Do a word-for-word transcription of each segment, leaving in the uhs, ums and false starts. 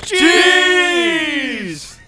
Cheese!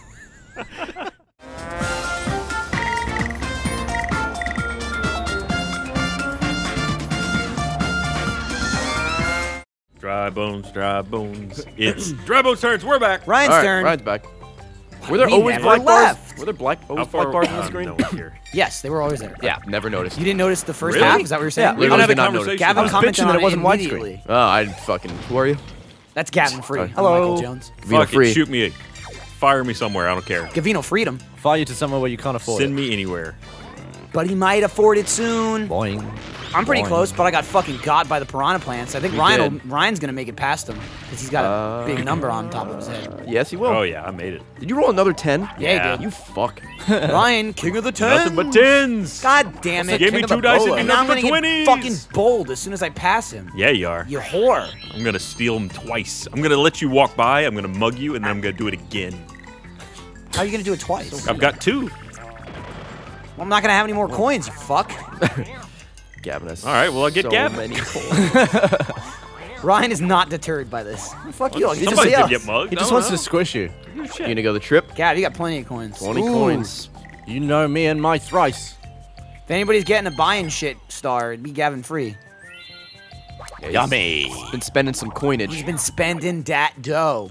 Dry bones, dry bones. It's Dry Bones turns. We're back. Ryan's All right, turn. Ryan's back. Were there We always never black left. bars? Were there black, always How far black bars on the uh, screen? no one here. Yes, they were always there. Yeah, never noticed. You didn't notice the first Really? half? Is that what you're saying? Yeah, literally had a did not conversation notice. Gavin about it. commented bitching that on it wasn't widescreen. immediately. Oh, I fucking. Who are you? That's Gavin Free. Sorry. I'm Hello. Michael Jones. Vino Fuck free. it, shoot me. Fire me somewhere. I don't care. Gavino freedom. Fire you to somewhere where you can't afford Send it. me anywhere. But he might afford it soon. Boing. I'm pretty Boing. close, but I got fucking got by the piranha plants. I think You Ryan did. will, Ryan's gonna make it past him because he's got a Uh, big number on top of his head. Yes, he will. Oh, yeah, I made it. Did you roll another ten? Yeah, Yeah. he did. You fuck. Ryan, king of the tens. Nothing but tens. God damn it! Give me king of two the dice bolo. and And you're now I'm nothing gonna but get twenties. fucking bold as soon as I pass him. Yeah, you are. You whore. I'm going to steal them twice. I'm going to let you walk by. I'm going to mug you, and then I'm going to do it again. How are you gonna do it twice? I've got two. Well, I'm not gonna have any more coins. You fuck. Gavin has All right, well, I'll get so Gavin. many coins. Ryan is not deterred by this. Fuck you. He Somebody just, did get mugged. he just I wants don't to squish you. know. You gonna go the trip? Gav, you got plenty of coins. twenty Ooh. coins. You know me and my thrice. If anybody's getting a buying shit star, it'd be Gavin Free. Yeah, he's Yummy. Been spending some coinage. He's been spending dat dough.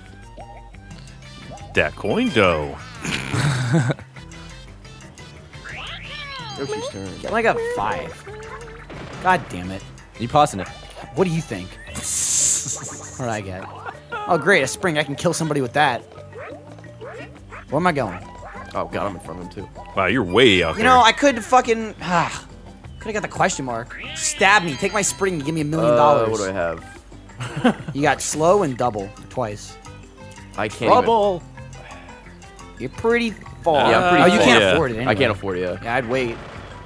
That coin dough. Yoshi's turn. Get like a five. God damn it. You passing it? What do you think? What did I get? Oh, great, a spring. I can kill somebody with that. Where am I going? Oh god, I'm in front of him too. Wow, you're way out You there. know, I could fucking... Ah, could have got the question mark. Stab me. Take my spring and give me a million Uh, dollars. what do I have? You got slow and double twice. I can't. Even, Bubble. You're pretty far. Yeah, I'm pretty oh, you far. can't Yeah. afford it anyway. I can't afford it. Yeah. Yeah, I'd wait.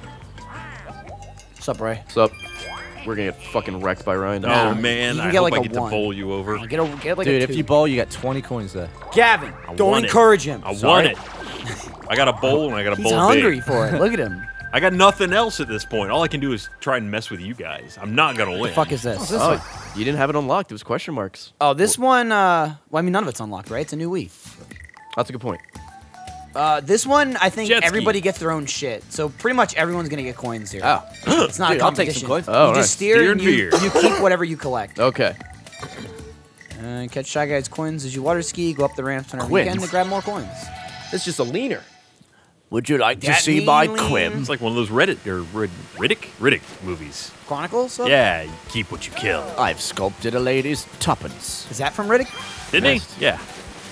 What's up, Ray? What's up? We're gonna get fucking wrecked by Ryan. Oh, Nah, man. you can I get hope like I a get to one. bowl you over. Get a, get like Dude, a if two. you bowl, you get twenty coins there. Gavin, I don't want it. encourage him. I Sorry. want it. I got a bowl, and I got a He's bowl hungry big. for it. Look at him. I got nothing else at this point. All I can do is try and mess with you guys. I'm not going to win. The fuck is this? Oh, you didn't have it unlocked. It was question marks. Oh, this one, uh, well, I mean, none of it's unlocked, right? It's a new Wii. That's a good point. Uh, this one, I think Jet ski. everybody gets their own shit. So pretty much everyone's gonna get coins here. Oh. It's not Dude, a I'll take competition. some coins. Oh, you nice. just steer, Steer and and you, veer. you keep whatever you collect. Okay. Uh, catch Shy Guy's coins as you water ski, go up the ramps on our Quins. weekend to grab more coins. It's just a leaner. Would you like to That see my mean- quim? It's like one of those Reddit or Rid- Riddick Riddick movies. Chronicles? of- Yeah, you keep what you kill. I've sculpted a lady's tuppence. Is that from Riddick? Didn't Missed. he? Yeah.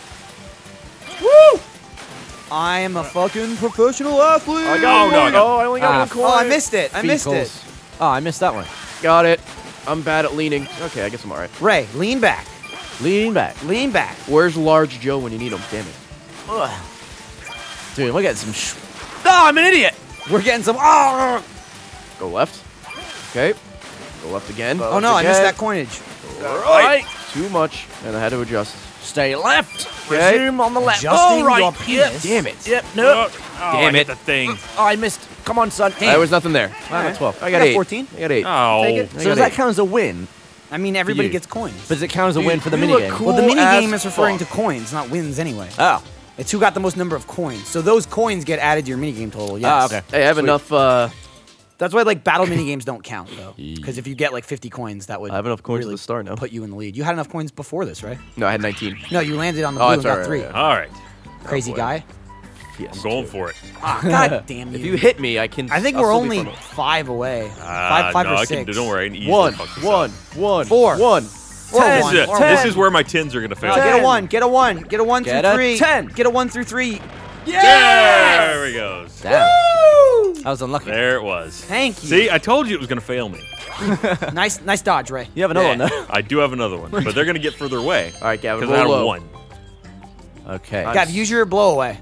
Woo! I am a fucking professional athlete. I got Oh, no, I one. got- Oh, I only got Ah, one coin. Oh, I missed it. I missed it. Fecals. Oh, I missed that one. Got it. I'm bad at leaning. Okay, I guess I'm alright. Ray, lean back. Lean back. Lean back. Where's Large Joe when you need him? Damn it. Ugh. Dude, we're getting some sh... Oh, I'm an idiot! We're getting some. Oh, Go left. Okay. Go left again. oh no, I missed again. that coinage. Right. Too much, and I had to adjust. Stay left. Okay. Resume on the left. Adjusting All right. your penis. Damn it. Yep, no. Oh, Damn I it. hit the thing. Oh, I missed. Come on, son. There was nothing there. I got twelve. I got, I got eight. fourteen. I got eight. Oh. Take it. I So got does that eight. count as a win? I mean, everybody you. gets coins. But does it count as a Dude, win for the you look minigame? cool. Well, the mini as game is referring fuck. to coins, not wins anyway. Oh. It's who got the most number of coins. So those coins get added to your minigame total, yes. Ah, okay. Hey, I have Sweet. enough. Uh, That's why, like, battle minigames don't count, though. Because if you get, like, fifty coins, that would I have enough coins really at the start now. put you in the lead. You had enough coins before this, right? No, I had nineteen. No, you landed on the Oh, blue that's and got alright, three. yeah. All right. Crazy Oh, boy. guy. Yes. I'm going for it. Ah, God damn you. If you hit me, I can. I think I'll we're still be only front of five away. Ah, five five no, or I six. can, don't worry. I can easily One, fuck this one, up. one, Four. one. Or This one. is, it. Or This one. is where my tins are going to fail. Uh, get a Ten. one. Get a one. Get a one Get through a three. ten. Get a one through three. There he goes. Damn. Woo! I was unlucky. There it was. Thank you. See, I told you it was going to fail me. Nice, nice dodge, Ray. You have another Yeah, one, though. I do have another one, but they're going to get further away. All right, Gavin, Because I had roll a low. one. Okay. I'm Gav, use your blow away.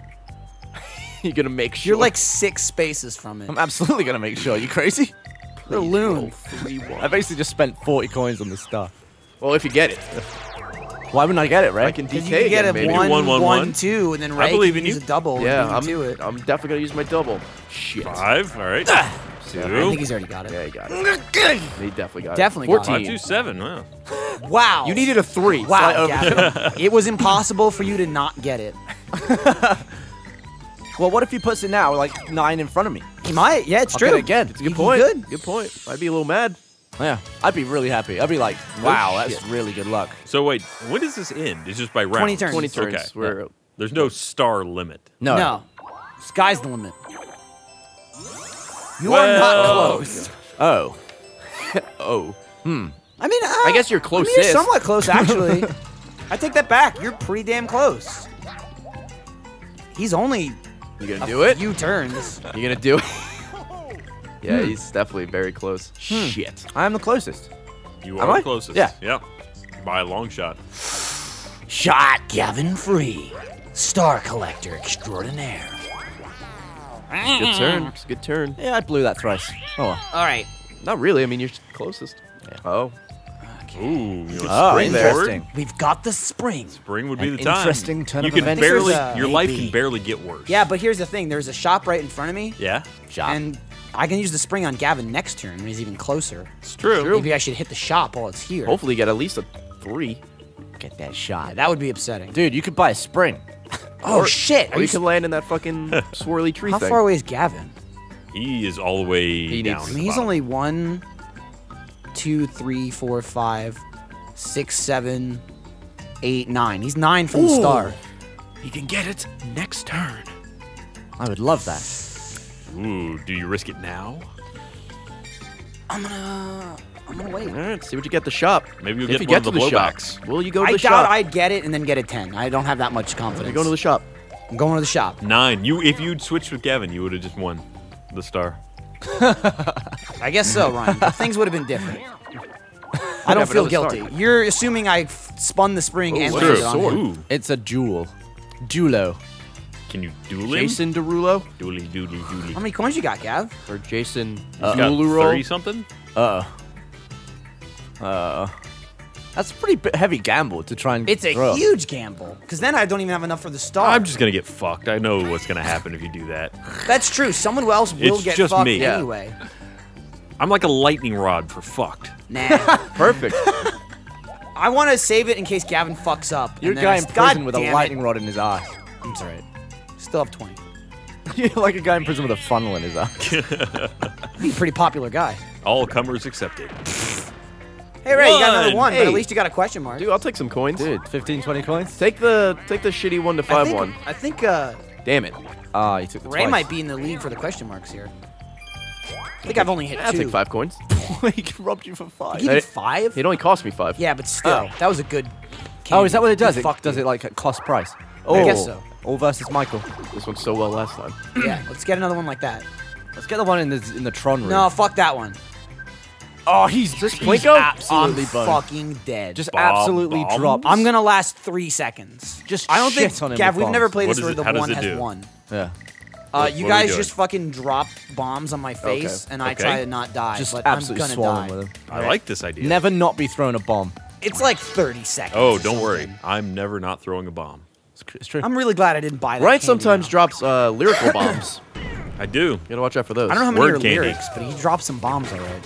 You're gonna make sure. You're like six spaces from it. I'm absolutely going to make sure. You crazy? You're a loon. Three, one. I basically just spent forty coins on this stuff. Well, if you get it, Why wouldn't I get it, Ray? I can Because D you K can get again, a maybe. one, One, one, one, one. two, and then I Ray believe can in use you. a double. Yeah, and I'm. beat you to it. I'm definitely gonna use my double. Shit. Five. All right. Two. I think he's already got it. Yeah, he got it. He definitely got Definitely it. got it. Five, fourteen. two, seven. Wow. Wow. You needed a three. Wow, So I- Gavin. It was impossible for you to not get it. Well, what if he puts it now, like nine in front of me? He might. Yeah, it's I'll true. get it again. It's a good He point. could. Good point. I'd be a little mad. Yeah, I'd be really happy. I'd be like, wow, Oh, that's shit. really good luck. So wait, when does this end? It's just by rounds. twenty turns. twenty turns. Okay. We're, There's no star limit. No. No. Sky's the limit. You Well- are not close. Oh. oh. I mean, uh, I guess you're I mean, closest. you're somewhat close, actually. I take that back. You're pretty damn close. He's only You gonna a do it? few turns. You gonna do it? Yeah, he's definitely very close. Shit. I'm the closest. You Am are I? the closest. Yeah. Yep. By a long shot. Shot Gavin Free, Star Collector Extraordinaire. Good turn. It's a good turn. Yeah, I blew that thrice. Oh, well. All right. Not really. I mean, you're closest. Oh. Ooh, you want Oh, spring interesting. forward? We've got the spring. Spring would be An the time. interesting turn you of can events. barely, There's a- your life maybe. can barely get worse. Yeah, but here's the thing. There's a shop right in front of me, Yeah. Shot. and I can use the spring on Gavin next turn when he's even closer. It's true. True. Maybe I should hit the shop while it's here. Hopefully, you get at least a three. Get that shot. Yeah, that would be upsetting. Dude, you could buy a spring. Oh, Or- shit. Or Are you you can land in that fucking swirly tree How thing. far away is Gavin? He is all the way He down. needs- at I the mean, he's bottom. only one, two, three, four, five, six, seven, eight, nine. He's nine from the Ooh. start. He can get it next turn. I would love that. Ooh, do you risk it now? I'm gonna, I'm gonna wait. All right, see what you get at the shop. Maybe you'll If get you one get of to the the shop, blowbacks. will you go to I the doubt shop? I'd get it and then get a ten. I don't have that much confidence. You're going to the shop. I'm going to the shop. Nine. You, if you'd switched with Gavin, you would have just won the star. I guess so, Ryan. But things would have been different. I don't have feel another guilty. star. You're assuming I f- spun the spring Ooh, and what put is it a on sword? him. Ooh. It's a jewel. Julo. Can you duel him? Jason Derulo Dooley, dooley, dooley. How many coins you got, Gav? or Jason He's got Derulo? thirty something. Uh. Uh. That's a pretty bi- heavy gamble to try and It's a throw. huge gamble. Because then I don't even have enough for the star. I'm just gonna get fucked. I know what's gonna happen if you do that. That's true. Someone else will It's get just fucked me. Yeah. anyway. I'm like a lightning rod for fucked. Nah. Perfect. I want to save it in case Gavin fucks up. You're a and then guy I- in God prison with a damn it. lightning rod in his eye. I'm sorry. Still have twenty. You're like a guy in prison with a funnel in his eye. He's a pretty popular guy. All comers accepted. Hey, Ray, you got another One. one, but Hey. at least you got a question mark. Dude, I'll take some coins. Dude, fifteen, twenty coins? Take the take the shitty one to I five think, one. I think uh, Damn it. Ah, you took the Ray twice. might be in the lead for the question marks here. I think I've only hit I'll two. take five coins. He robbed you for five. Did you give me It- five? It only cost me five. Yeah, but still, Oh. that was a good. Oh, is that what it does? You It fucked does me. it like at cost price? I guess so. All versus Michael. This went so well last time. Yeah, let's get another one like that. Let's get the one in the in the Tron room. No, fuck that one. Oh, he's just He's Plinko? I'm Absolutely boned. fucking dead. Just Bob absolutely bombs? dropped. I'm gonna last three seconds. Just I don't shit think on him Gav. with We've never bombs. played What this does where it- the how does one it has do? won. Yeah. Uh, What- you what are we guys doing? just fucking drop bombs on my face, and I Okay. try to not die, Just but I'm absolutely gonna swollen die. with him. I like this idea. Never not be thrown a bomb. It's like thirty seconds. Oh, or don't worry. something. I'm never not throwing a bomb. It's, tr- it's true. I'm really glad I didn't buy that. Ryan candy sometimes now. drops uh, lyrical bombs. I do. You gotta watch out for those. I don't know how many Word are candy. lyrics, but he dropped some bombs alright.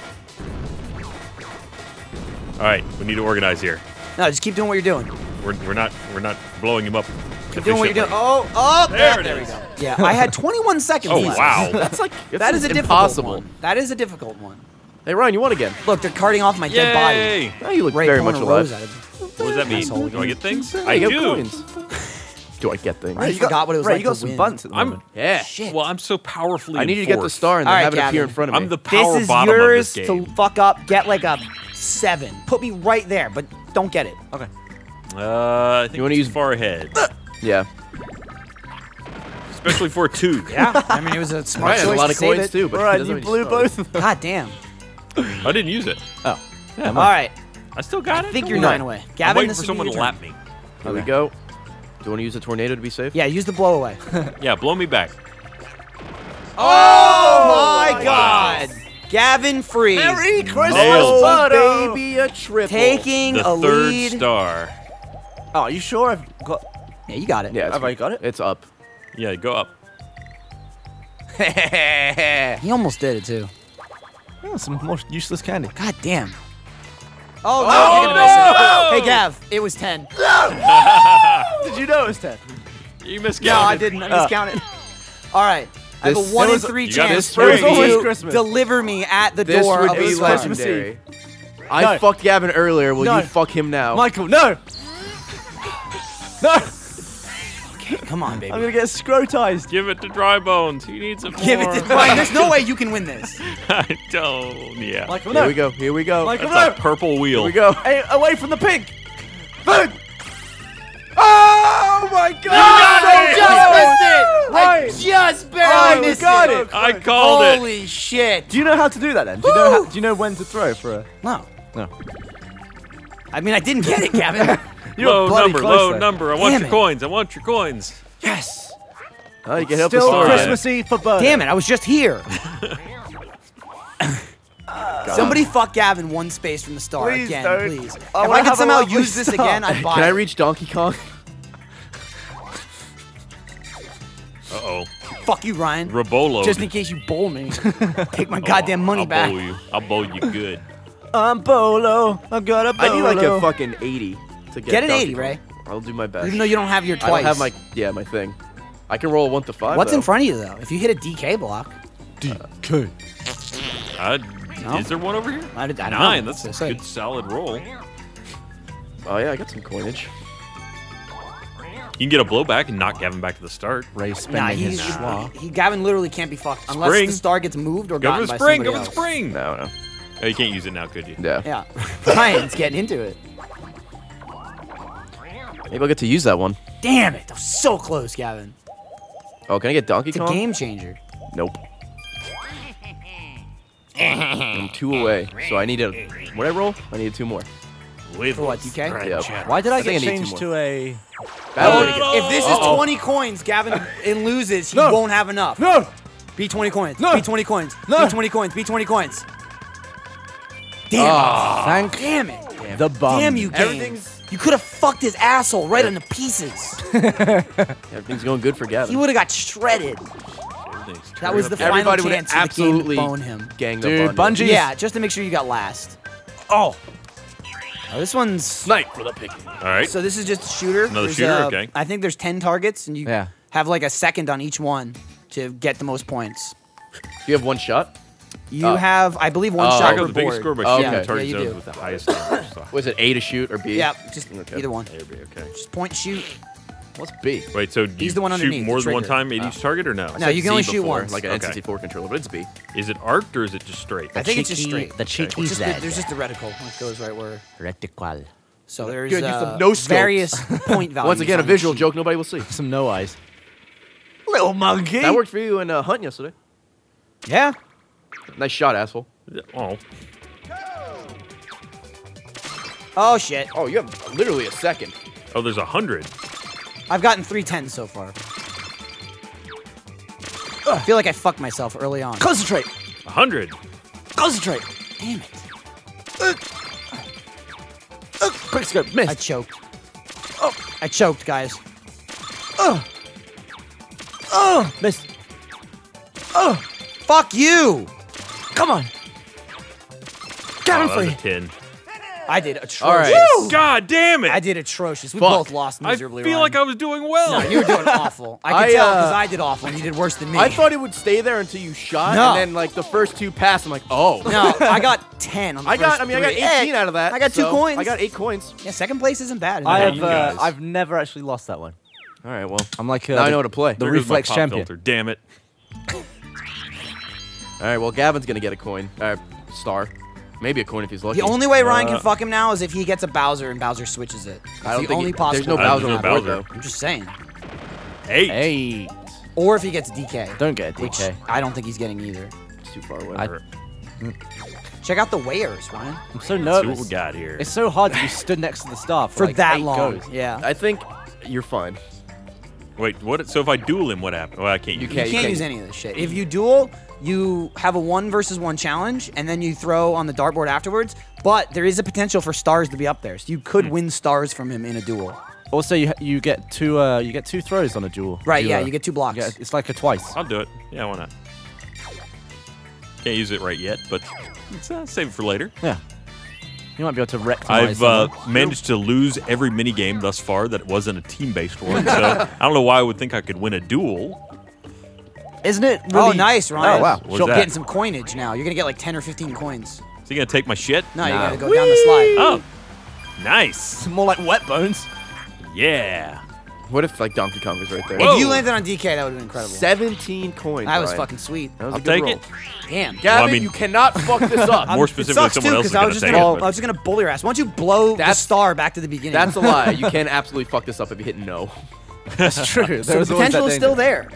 All right, we need to organize here. No, just keep doing what you're doing. We're, we're not we're not blowing him up. Keep doing what you're doing. efficiently. Oh, oh, There it there we is. go. Yeah, I had twenty-one seconds Oh left. wow. That's like That is a difficult impossible. one. That is a difficult one. Hey Ryan, you won again. Look, they're carting off my dead body. Yay! Oh, you look Ray very pulling much a rose alive. out of What does that mean? Asshole. Do I get things? I I get do. coins. Do I get things? I forgot what it was Ray, like you got to some win. bunts at the I'm moment. Yeah. Shit. well. I'm so powerfully. I need you to get the enforced. star and then All right, have it appear Gavin. in front of me. I'm the power This is bottom yours of this to game. fuck up. Get like a seven. Put me right there, but don't get it. Okay. Uh, I think You wanna it's use- far ahead, yeah. especially for a two. Yeah, I mean it was a smart Ryan has choice a lot to of save coins it. too, but he Alright, doesn't you have blew any stars. both of them. God damn. I didn't use it. Oh. All right, I still got it. I think Don't you're worry. nine away. I'm Gavin, waiting this for will be someone your to turn. lap me. Here we go. Do you want to use a tornado to be safe? Yeah, use the blow away. Yeah, blow me back. Oh my God, Gavin Free Merry Christmas, Nailed. Butter! Baby, a triple. taking The a third lead. star. Oh, are you sure I've got... Yeah, you got it. Yeah, it's, Have I got it? It's up. Yeah, go up. He almost did it too. Oh, some more useless candy. God damn. Oh, no, Oh, you're gonna miss it. no! Hey, Gav, it was ten. Did you know it was ten? You miscounted. No, I didn't. I miscounted. All right. I have This- a one it in was- three you got chance this for spring. you It was to Christmas. deliver me at the This door would of be the car. legendary. I No. fucked Gavin earlier. Will No. you fuck him now? Michael, no! No! Come on, baby. I'm gonna get scrotized. Give it to Dry Bones. He needs it more. Give it to Ryan. There's no way you can win this. I don't. Yeah. Michael, Here no! we go. Here we go. Michael, That's no! a purple wheel. Here we go. Hey, away from the pink! Boom! Oh my god! I just missed it. I Right. just barely Right, we missed got it. it. I called it. Holy shit. Do you know how to do that then? Do you know, how, do you know when to throw for a... No. No. I mean, I didn't get it, Gavin. You were Low bloody number, close low there. number. I want Damn your it. coins. I want your coins. Yes! Oh, you can help the Still star. Christmassy for Bird. Damn it, I was just here. Somebody fuck Gavin one space from the start Please again, don't. please. I If wanna I have could a somehow lovely use this start. again, I'd buy Can I it. reach Donkey Kong? Uh-oh. Fuck you, Ryan. Rabolo. Just in case you bowl me. Take my goddamn money I'll back. bowl you. I'll bowl you good. I'm Bolo. I got a Bolo. I need like a fucking eighty to get Get an Donkey eighty, Kong. Ray. I'll do my best. Even though you don't have your I twice. don't have my yeah my thing. I can roll one to five. What's though. in front of you, though? If you hit a D K block. D K. Uh, No. Is there one over here? I, did- I don't Nine. know. That's What's a it say? good solid roll. Oh yeah, I got some coinage. You can get a blowback and knock Gavin back to the start. Ray Nah, spending his he's, schwa. he, he, Gavin literally can't be fucked unless Spring. the star gets moved or Go gotten for the by spring. Go somebody for the else. spring. No, no. Oh, you can't use it now, could you? Yeah. Yeah. Ryan's getting into it. Maybe I'll get to use that one. Damn it. That was so close, Gavin. Oh, can I get Donkey It's a Kong? game changer. Nope. I'm two away, so I need a. What I roll? I need two more. With For what, D K? Yep. Why did I, I think get I need two changed more. to a... Battle Oh, ticket. no. If this is Uh-oh. twenty coins, Gavin and loses, he No. won't have enough. No! Be twenty coins. No. Be twenty coins. No. Be twenty coins. Be twenty coins. Damn Ah. Thank it. Damn it. the bum. Damn you, game. Everything's- You could have fucked his asshole right into pieces. Everything's going good for He Gavin. would have got shredded. Everything's That was the terrible. final Everybody would chance have of the game to absolutely bone him. ganged Dude, up on you. Bungie- Jeez. Yeah, just to make sure you got last. Oh! Oh, this one's... Snipe for the picking. All right. So this is just a shooter. Another There's, shooter, uh, okay. I think there's ten targets, and you Yeah. have like a second on each one to get the most points. You have one shot? You Oh. have, I believe, one Oh. shot Track per of the biggest score board. by Oh, shooting okay. the target Yeah, you zones do. with the highest number. So. Was it A to shoot or B? Yeah, just Okay. either one. A or B, okay. Just point, shoot. What's B? Wait, so do He's you the one shoot underneath, more the than one trigger. time at each target or no? No, you can only Z shoot before, once. like an Okay. N sixty-four controller, but it's B. Is it arced or is it just straight? I think it's just straight. The It's cheeky just the, there's just the reticle. It goes right where. Reticle. So there's Good use uh, of no scope. various point values. Once again, a on the visual sheet. joke nobody will see. Some no eyes. Little monkey! That worked for you in uh, Hunt yesterday. Yeah. Nice shot, asshole. Oh, Oh shit. Oh, you have literally a second. oh, there's a hundred. I've gotten three tens so far. I feel like I fucked myself early on. Concentrate! A hundred. Concentrate! Damn it. Quick scope, I miss. choked. Oh, I choked, guys. Oh! Oh! Miss. Oh! Fuck you. Come on! Oh, Gavin that was a free! ten. I did atrocious. All right. Woo! God damn it! I did atrocious. We Fuck. both lost I miserably. feel Ryan. like I was doing well. No, you were doing awful. I could I, tell because uh, I did awful and you did worse than me. I thought it would stay there until you shot, No. and then like the first two passed. I'm like, oh. No, I got ten on the I got. first I mean, I got three. eighteen Eh, out of that. I got two so coins. I got eight coins. Yeah, second place isn't bad. I Yeah, have, you uh, guys. I've never actually lost that one. All right. Well, I'm like uh, now I the- know how to play. The There goes my reflex pop champion. filter. Damn it. All right. Well, Gavin's gonna get a coin. Uh, star. Maybe a coin if he's lucky. The only way Ryan Uh, can fuck him now is if he gets a Bowser and Bowser switches it. It's I don't the think only he- possible. there's no way. Bowser no on the board Bowser. though. I'm just saying. Eight. Hey! Or if he gets a D K. Don't get a D Which K. I don't think he's getting either. It's too far away. I- Check out the weighers, Ryan. I'm so See what nervous. we got here. It's so hard to be stood next to the star for, For like, that eight long. goes. Yeah. I think you're fine. Wait, what? So if I duel him, what happened? Well, I can't. You use You can't- it. can't can't- use any of this shit. If you duel, you have a one versus one challenge, and then you throw on the dartboard afterwards. But there is a potential for stars to be up there, so you could win stars from him in a duel. Also, you you get two uh you get two throws on a duel. Right? You, Yeah, uh, you get two blocks. you get- it's like a twice. I'll do it. Yeah, why not? Can't use it right yet, but let's uh, save it for later. Yeah. You might be able to recognize I've uh, someone. managed to lose every minigame thus far that wasn't a team-based one, so I don't know why I would think I could win a duel. Isn't it Oh, really... nice, Ryan. Oh, wow. What's You're that? getting some coinage now. You're gonna get like ten or fifteen coins. Is he gonna take my shit? No, you No. gotta go down the slide. Oh, nice. More like wet bones. Yeah. What if like Donkey Kong was right there? Whoa. If you landed on D K, that would have been incredible. seventeen coins. That was Ryan. fucking sweet. That was I'll a good take roll. it. Damn. Gavin, Well, I mean- you cannot fuck this up. More It specifically, sucks someone too, else is because I gonna was just take gonna, it. I was just gonna bully your ass. Why don't you blow the That's- star back to the beginning? That's a lie. You can absolutely fuck this up if you hit no. That's true. So the potential is still there.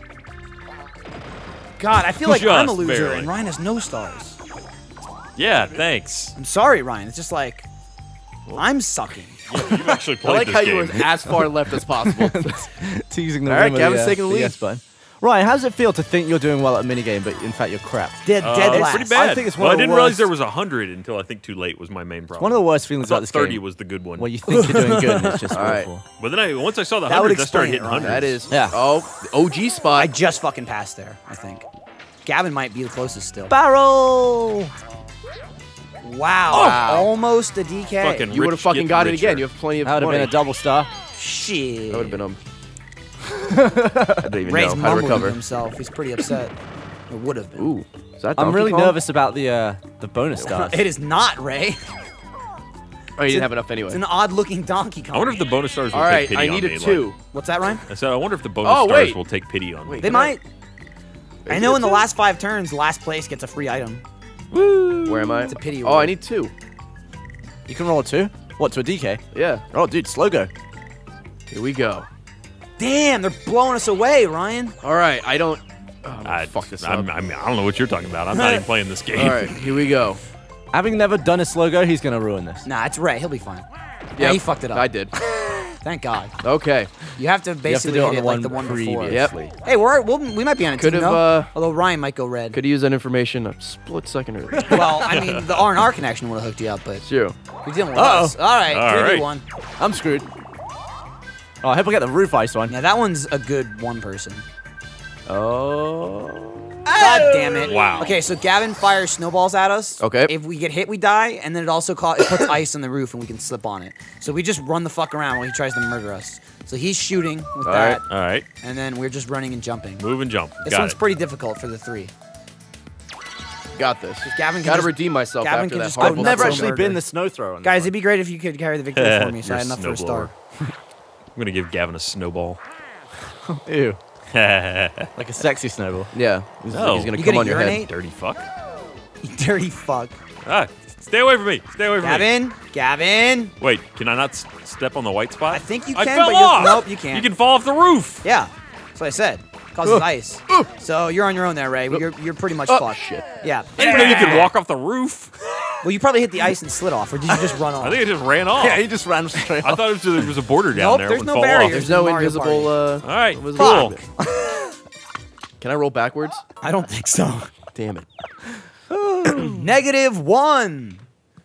God, I feel like I'm a Just loser, barely. and Ryan has no stars. Yeah, thanks. I'm sorry, Ryan. It's just like I'm sucking. Yeah, you actually I played like this how game. you were as far left as possible. Teasing the All right, rim of Gavin's the, uh, taking the the lead. yes button. Ryan, how does it feel to think you're doing well at a minigame, but in fact you're crap? Dead, Uh, dead it's last. pretty bad. I think it's well, one I of the didn't realize worst- there was a hundred until I think too late was my main problem. One of the worst feelings I thought about this thirty game. was the good one. Where you think you're doing good and it's just All right. awful. But then I once I saw the That would hundreds, I started explain it, hitting Ryan. hundreds. That is. Yeah. Oh, the O G I spot. just fucking passed there. I think. Gavin might be the closest still. Barrel! Wow. Wow. Almost a D K. Fucking You would have rich fucking get got it richer. again. You have plenty of That would have money. been a double star. Shit. That would have been um. I didn't even Ray's know how to mumbling recover. to himself. He's pretty upset. It would have been. Ooh, is that I'm Donkey really Kong? nervous about the uh, the bonus stars. It is not, Ray. Oh, you didn't have enough anyway. It's an odd-looking Donkey Kong. I wonder if the bonus stars will All right, take pity I on needed me. two. Like, What's that, Ryan? I said, I wonder if the bonus Oh, stars wait. will take pity on Wait. me. They Can I- might. I know in the last five turns, last place gets a free item. Where am I? It's a pity Oh, roll. I need two. You can roll a two? What, to a D K? Yeah. Oh, dude, slow go. Here we go. Damn, they're blowing us away, Ryan. All right, I don't. Oh, I'm gonna I, fuck this I'm, up. I, mean, I don't know what you're talking about. I'm not even playing this game. All right, here we go. Having never done a slow go, he's going to ruin this. Nah, it's Ray. He'll be fine. Yeah, Yep, he fucked it up. I did. Thank God. Okay. You have to You have to basically do it on hit the it one like the one before. previously. Hey, we're, we'll, we might be on a Could team, have, though. uh, Although Ryan might go red. Could use that information a split second earlier. Well, I mean, the R and R connection would have hooked you up, but True. we didn't with Uh-oh. us. All right, All three v right. one. I'm screwed. Oh, I hope I get the roof ice one. Yeah, that one's a good one person. Oh. God damn it. Wow. Okay, so Gavin fires snowballs at us. Okay. If we get hit, we die, and then it also ca- it puts ice on the roof and we can slip on it. So we just run the fuck around while he tries to murder us. So he's shooting with All that, right. All right. and then we're just running and jumping. Move and jump. This Got one's it. pretty difficult for the three. Got this. Gavin can Gotta just- redeem myself Gavin after can that just- horrible I've never That's throw. a actually murder. been the snow thrower. on this Guys, one. it'd be great if you could carry the victory for me, so I You're had a enough for a snowblower. star. I'm going to give Gavin a snowball. Ew. Dirty Like a sexy snowball. Yeah. He's, No. he's gonna You come gonna on your urinate? head. fuck. You dirty fuck. Ah, stay away from me. Stay away from me. Gavin, Gavin. Wait, can I not s- step on the white spot? I think you I can, fell but you're- off. nope, you can't. You can fall off the roof. Yeah, that's what I said. Causes ice. So you're on your own there, Ray. You're, you're pretty much Oh, fucked. shit. Yeah. I didn't know you could walk off the roof. Well, you probably hit the ice and slid off, or did you just run off? I think I just ran off. Yeah, he just ran straight I off. thought it was, there was a border down Nope, there. there's it would no fall barriers. off. There's no Mario invisible. Uh, All right, invisible cool. target. Can I roll backwards? I don't think so. Damn it. Negative one.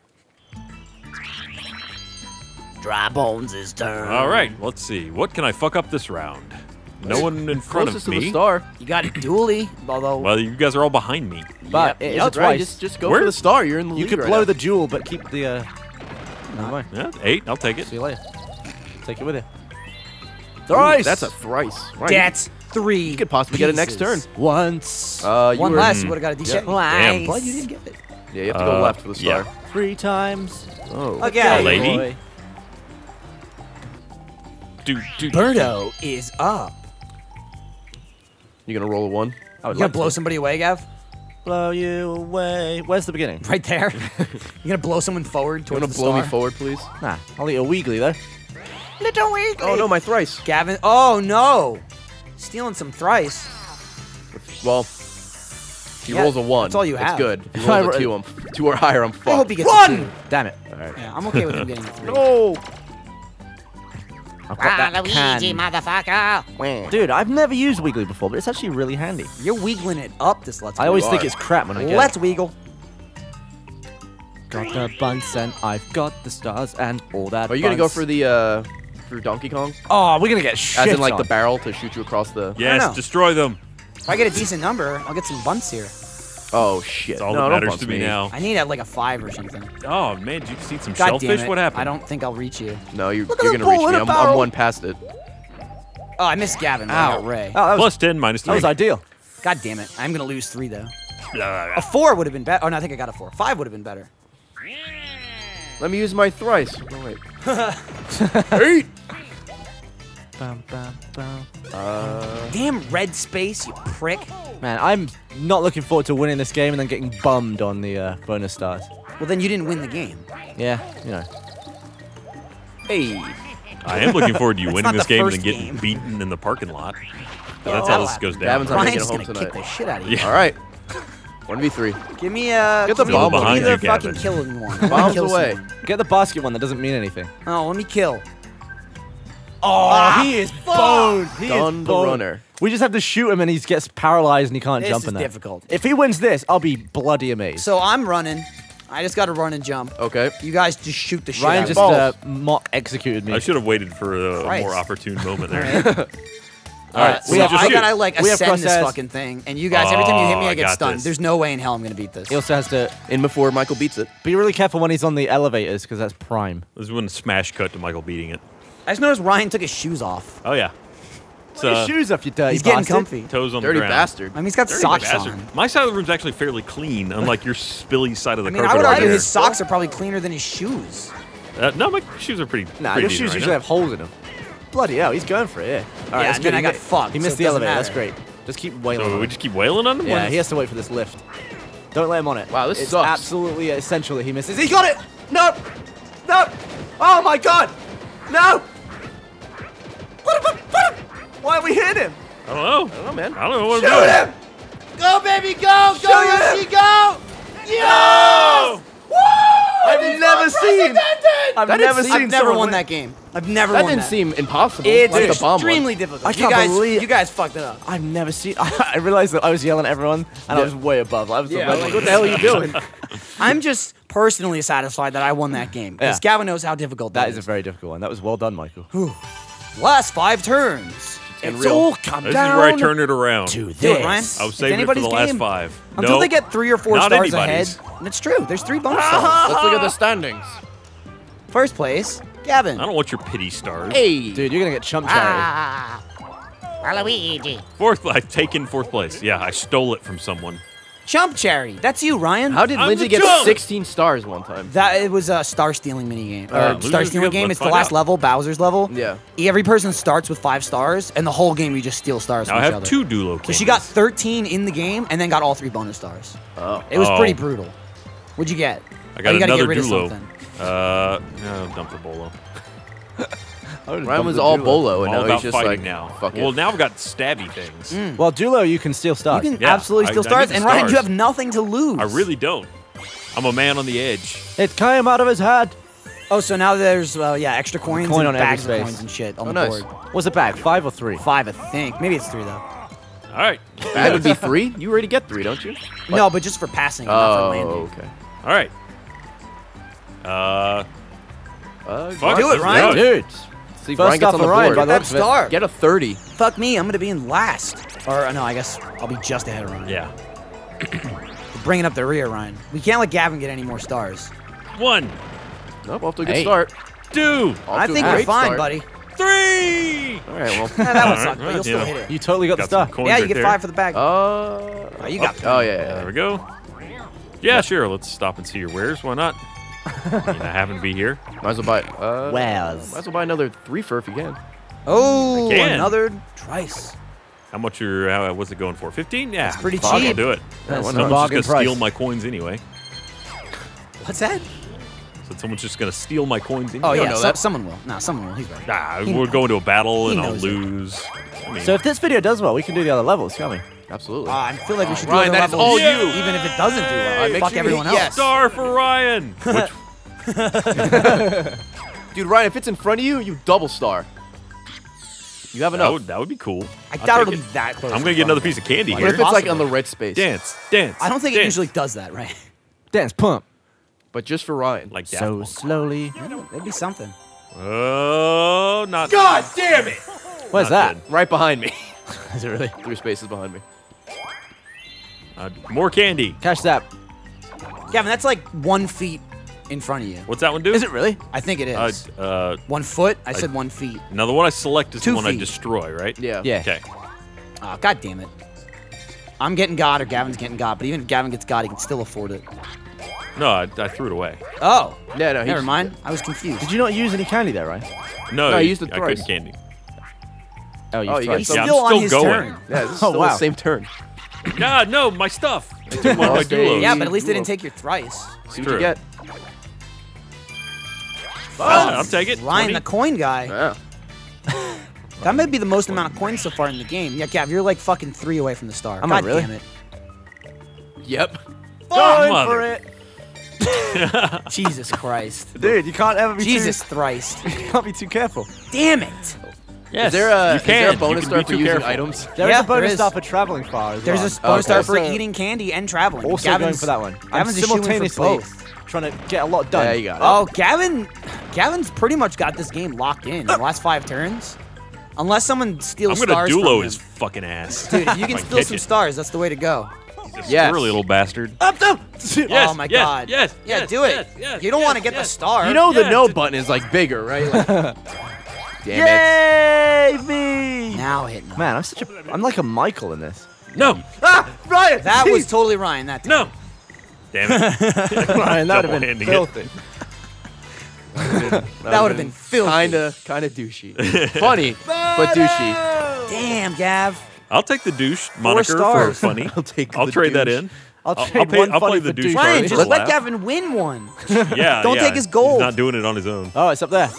Dry Bones' is turn. All right, let's see. What can I fuck up this round? No one in front Closest of to the me. star. You got it dually, although Well, you guys are all behind me. But Yep. it is Yeah, a that's right. twice. Just, just go Where- for the star. You're in the You lead could right blow now. the jewel, but keep the. Uh... Never mind. Yeah, eight. I'll take it. See you later. Take it with you. Ooh, Thrice. That's a thrice. Right. that's three. You could possibly get it next turn. pieces. Once. Uh, you One were, less, you would have got a D K. Damn. But you didn't get it. Yeah, you have to go Uh, left for the star. yeah. Three times. Oh. Okay. lady. boy. Do, do, Birdo is up. You gonna roll a one? I would You gonna like blow to. somebody away, Gav? Blow you away. Where's the beginning? Right there. You gonna blow someone forward You towards wanna the blow star? me forward, please? Nah, I'll eat a Weegly though. Little Weekly. Oh no, my thrice. Gavin. Oh no. Stealing some thrice. Well, if he Yeah, rolls a one, that's all you that's have. good. If he rolls a two, I'm two or higher, I'm I hope fucked. he gets One! a two. Damn it. All right. Yeah, I'm okay with him getting a three. No. I've got that can. motherfucker. Dude, I've never used Weegly before, but it's actually really handy. You're wiggling it up this Let's I always You think are. it's crap when I get Let's it. wiggle. Got the buns and I've got the stars and all that. Are you gonna go buns. for the uh, for Donkey Kong? Oh, we're gonna get shit As in like on. the barrel to shoot you across the. Yes, know. destroy them. If I get a decent number, I'll get some bunts here. Oh shit! That's all no, that don't matters bump to me now. I need at like a five or something. Oh man, did you see some God shellfish? damn it. What happened? I don't think I'll reach you. No, you're, Look at you're the gonna reach bull in me. a I'm, barrel. I'm one past it. Oh, I missed Gavin. but I got Ray. Oh, that was, Plus ten, minus that three. was ideal. God damn it. I'm going to lose three, though. Blah. A four would have been better. Oh, no, I think I got a four. Five would have been better. Let me use my thrice. Oh, wait. Eight. Bum, bum, bum. Uh, Damn red space, you prick. Man, I'm not looking forward to winning this game and then getting bummed on the uh, bonus stars. Well, then you didn't win the game. Yeah, you know. hey. I am looking forward to you That's winning not this the game and first then getting game. beaten in the parking lot. Oh, That's how this goes down. Gavin's not making Ryan's it home going to kick tonight. the shit out of you. Yeah. All right. one v three. Give me a... Get the give me- bomb give me behind the you, fucking Gavin. killing one. I wanna Bombs kill away. someone. Get the basket one. That doesn't mean anything. Oh, let me kill. Oh, he is boned. He Done is the boned. runner. We just have to shoot him and he gets paralyzed and he can't This jump is in that. difficult. If he wins this, I'll be bloody amazed. So I'm running. I just got to run and jump. Okay. You guys just shoot the shit Ryan out just of me. uh, mock executed me. I should have waited for a, Christ. more opportune moment there. All right. All right, So we have I shoot. gotta like We have ascend this crosshairs. fucking thing, and you guys, every time you hit me, Oh, I I get got stunned. this. There's no way in hell I'm gonna beat this. He also has to In before Michael beats it. be really careful when he's on the elevators because that's prime. This is when the smash cut to Michael beating it. I just noticed Ryan took his shoes off. Oh yeah. It's, Put your uh, shoes off, you dirty He's getting bastard. comfy. toes on Dirty the ground. bastard. I mean, he's got Dirty socks bastard. on. My side of the room's actually fairly clean, unlike your spilly side of the I mean, carpet I would over argue there. his socks are probably cleaner than his shoes. Uh, no, my shoes are pretty. Nah, pretty your decent shoes right usually now. have holes in them. Bloody hell, he's going for it, yeah. All right, Yeah, that's and good. then I He got mi- fucked, He so missed it the doesn't elevator, that's matter. great. Just keep wailing So on we him. just keep wailing on him. Yeah, What- he has to wait for this lift. Don't let him on it. Wow, this it's sucks. absolutely essential that he misses. He got it! No! No! Oh my god! No! Put him, put him! Why are we hitting him? I don't know. I don't know, man. I don't know what Shoot I'm doing. him! Go, baby, go! Shoot go, Yoshi, him! go! No! I've never seen. I've That never didn't seen. I've never someone won win. that game. I've never That won didn't that. seem impossible. It's like the bomb one. extremely difficult. I you can't guys, believe- you guys fucked it up. I've never seen. I realized that I was yelling at everyone, and I Yeah. was way above. I was Yeah, the red like, one. what the hell are you doing? I'm just personally satisfied that I won that game because Yeah. Gavin knows how difficult that, That is a very difficult one. That was well done, Michael. Last five turns. And It's real. all come This down is where I turn it around. to this. Do it, Ryan. I was It's saving it for anybody's the last game. five. Until No, they get three or four not stars anybody's. ahead. And it's true. There's three bonus stars. Let's look at the standings. First place, Gavin. I don't want your pity stars. Hey. Dude, you're gonna get chump charity. Ah. Waluigi. Fourth, I take in fourth place. Yeah, I stole it from someone. Chump Cherry. That's you, Ryan. How did I'm Lindsay the get chump. sixteen stars one time? that it was a star stealing mini game. Or Uh, star losers stealing give- game. let's It's the find last out. level, Bowser's level. Yeah. Every person starts with five stars, and the whole game you just steal stars Now from I each have other. two dulo So she got thirteen in the game, and then got all three bonus stars. Oh. It was Oh. pretty brutal. What'd you get? I got Oh, you gotta another get rid of dulo. something. Uh, no, dump the bolo. Ryan was all bolo, and All now about he's just fighting like, now. fuck it. Well, now I've got stabby things. Well, Dulo, you can steal You stars. can Yeah, absolutely I- steal I need stars, the and Ryan, stars. you have nothing to lose. I really don't. I'm a man on the edge. It came out of his head. Oh, so now there's uh, yeah extra coins Coin and on every bags of space. coins and shit on Oh, the nice. board. What's the bag? Five or three? Five, I think. Maybe it's three though. All right. That would be three? You already get three, don't you? No, but just for passing, not for Oh, landing. okay. All right. Uh, Uh, fuck Do it, let's Ryan. Dude. See if First Ryan gets off on the for Ryan, board. by the That looks of it. star. Get a thirty. Fuck me, I'm gonna be in last. Or uh, no, I guess I'll be just ahead of Ryan. Yeah. We're bringing up the rear, Ryan. We can't let Gavin get any more stars. One, Nope, off to a good Hey. start. two, Off I to a think we're great fine, start. buddy. three. All right, well. Yeah, that one All sucked, right, but you'll still yeah. hit it. You totally got, Got the some stuff. coins Yeah, you right get there. five for the bag. Uh, oh, you got three. oh, yeah, yeah, There yeah. we go. Yeah, sure. Let's stop and see your wares. Why not? You know, I happen to be here. Might as well buy. Uh, Wares. Might as well buy another three for if you can. Oh, I can. another trice. How much are? How, what's it going for? Fifteen? Yeah, That's pretty fuck, I'll cheap. do it. That's why a not? Someone's bargain just gonna price. steal my coins anyway. What's that? So someone's just gonna steal my coins Oh anyway. yeah, know so, that. someone will. Nah, someone will. He's right. Nah, He we're knows. going to a battle He and I'll knows it. lose. I mean, So if this video does well, we can do the other levels, can't we? Absolutely. Uh, I feel like we should Ryan, do other that is levels, all you. even if it doesn't do well. Alright, make Fuck sure you everyone hit else. yes. star for Ryan. Which, Dude, Ryan, if it's in front of you, you double star. You have that enough. would that would be cool. I I'll doubt take it'll it. be that close. I'm in gonna get front another of piece of candy Like, What here. if it's like Possible. on the red space? Dance, dance. I don't think it dance. usually does that, right? Dance, pump. But just for Ryan. like that. So slowly. It'd be something. Oh, not. God damn it! Where's Not that? Right behind me. Is it really? Three spaces behind me. Uh, more candy. Cash that. Gavin, that's like one feet in front of you. What's that one do? Is it really? I think it is. Uh, uh, one foot? I said one feet. now the one I select is Two the one I feet. destroy, right? Yeah. Yeah. Okay. Oh, God damn it. I'm getting God or Gavin's getting God, but even if Gavin gets God, he can still afford it. No, I, I threw it away. Oh. Yeah, no, he Never just- mind. I was confused. Did you not use any candy there, Ryan? No, No, I you- used it I thrice. couldn't candy. Oh, you Oh, you tried. got He's Yeah, I'm still on still his going. turn. Oh, Yeah, this is still wow. the same turn. God, no, my stuff. I took one of my Lost duos. a- Yeah, but at least they Duo. didn't take your thrice. See what True. you get. Fine, I'll take it. Ryan, twenty. the coin guy. Yeah. That might be the most amount of coins so far in the game. Yeah, Gav, you're like fucking three away from the star. Am God I really? damn it. Yep. Going mother. for it. Jesus Christ. Dude, you can't ever be Jesus Thrice. too... You can't be too careful. Damn it. Yes, Is there a, you is there can. a bonus You can star be for too using careful. items? There is Yeah, a bonus there is. star for traveling far as There's well. a bonus star Okay. for Also- eating candy and traveling. Also Gavin's, going for that one. I'm Gavin's a shoo-in for simultaneously both. trying to get a lot done. Yeah, you got it. Oh, Gavin, Gavin's pretty much got this game locked in in the last five turns. Unless someone steals I'm gonna stars duo from his him. fucking ass. Dude, if you can I steal catch some it. stars, that's the way to go. He's a Yes. squirrely little bastard. Up, up. Yes, oh my yes, god. yes, Yeah, yes, do it. yes, yes, you don't yes, want to get yes. the star. You know the Yeah, no d- button is like bigger, right? Like, damn it. Yay, me! Now hit no. Man, I'm such a... I'm like a Michael in this. No, Ah, Ryan! That was totally Ryan that time. no. Damn it. Ryan, that would have been Double-handing it. filthy. That would have been filthy. Kinda, kinda douchey. Funny, but douchey. Damn, Gav. I'll take the douche moniker for stars. funny. I'll take I'll the trade that douche. in. I'll I'll- trade I'll pay- one I'll funny play for the douche douche. card. Ryan, for just a let laugh. Gavin win one. Yeah, Don't yeah. take his gold. He's not doing it on his own. Oh, it's up there.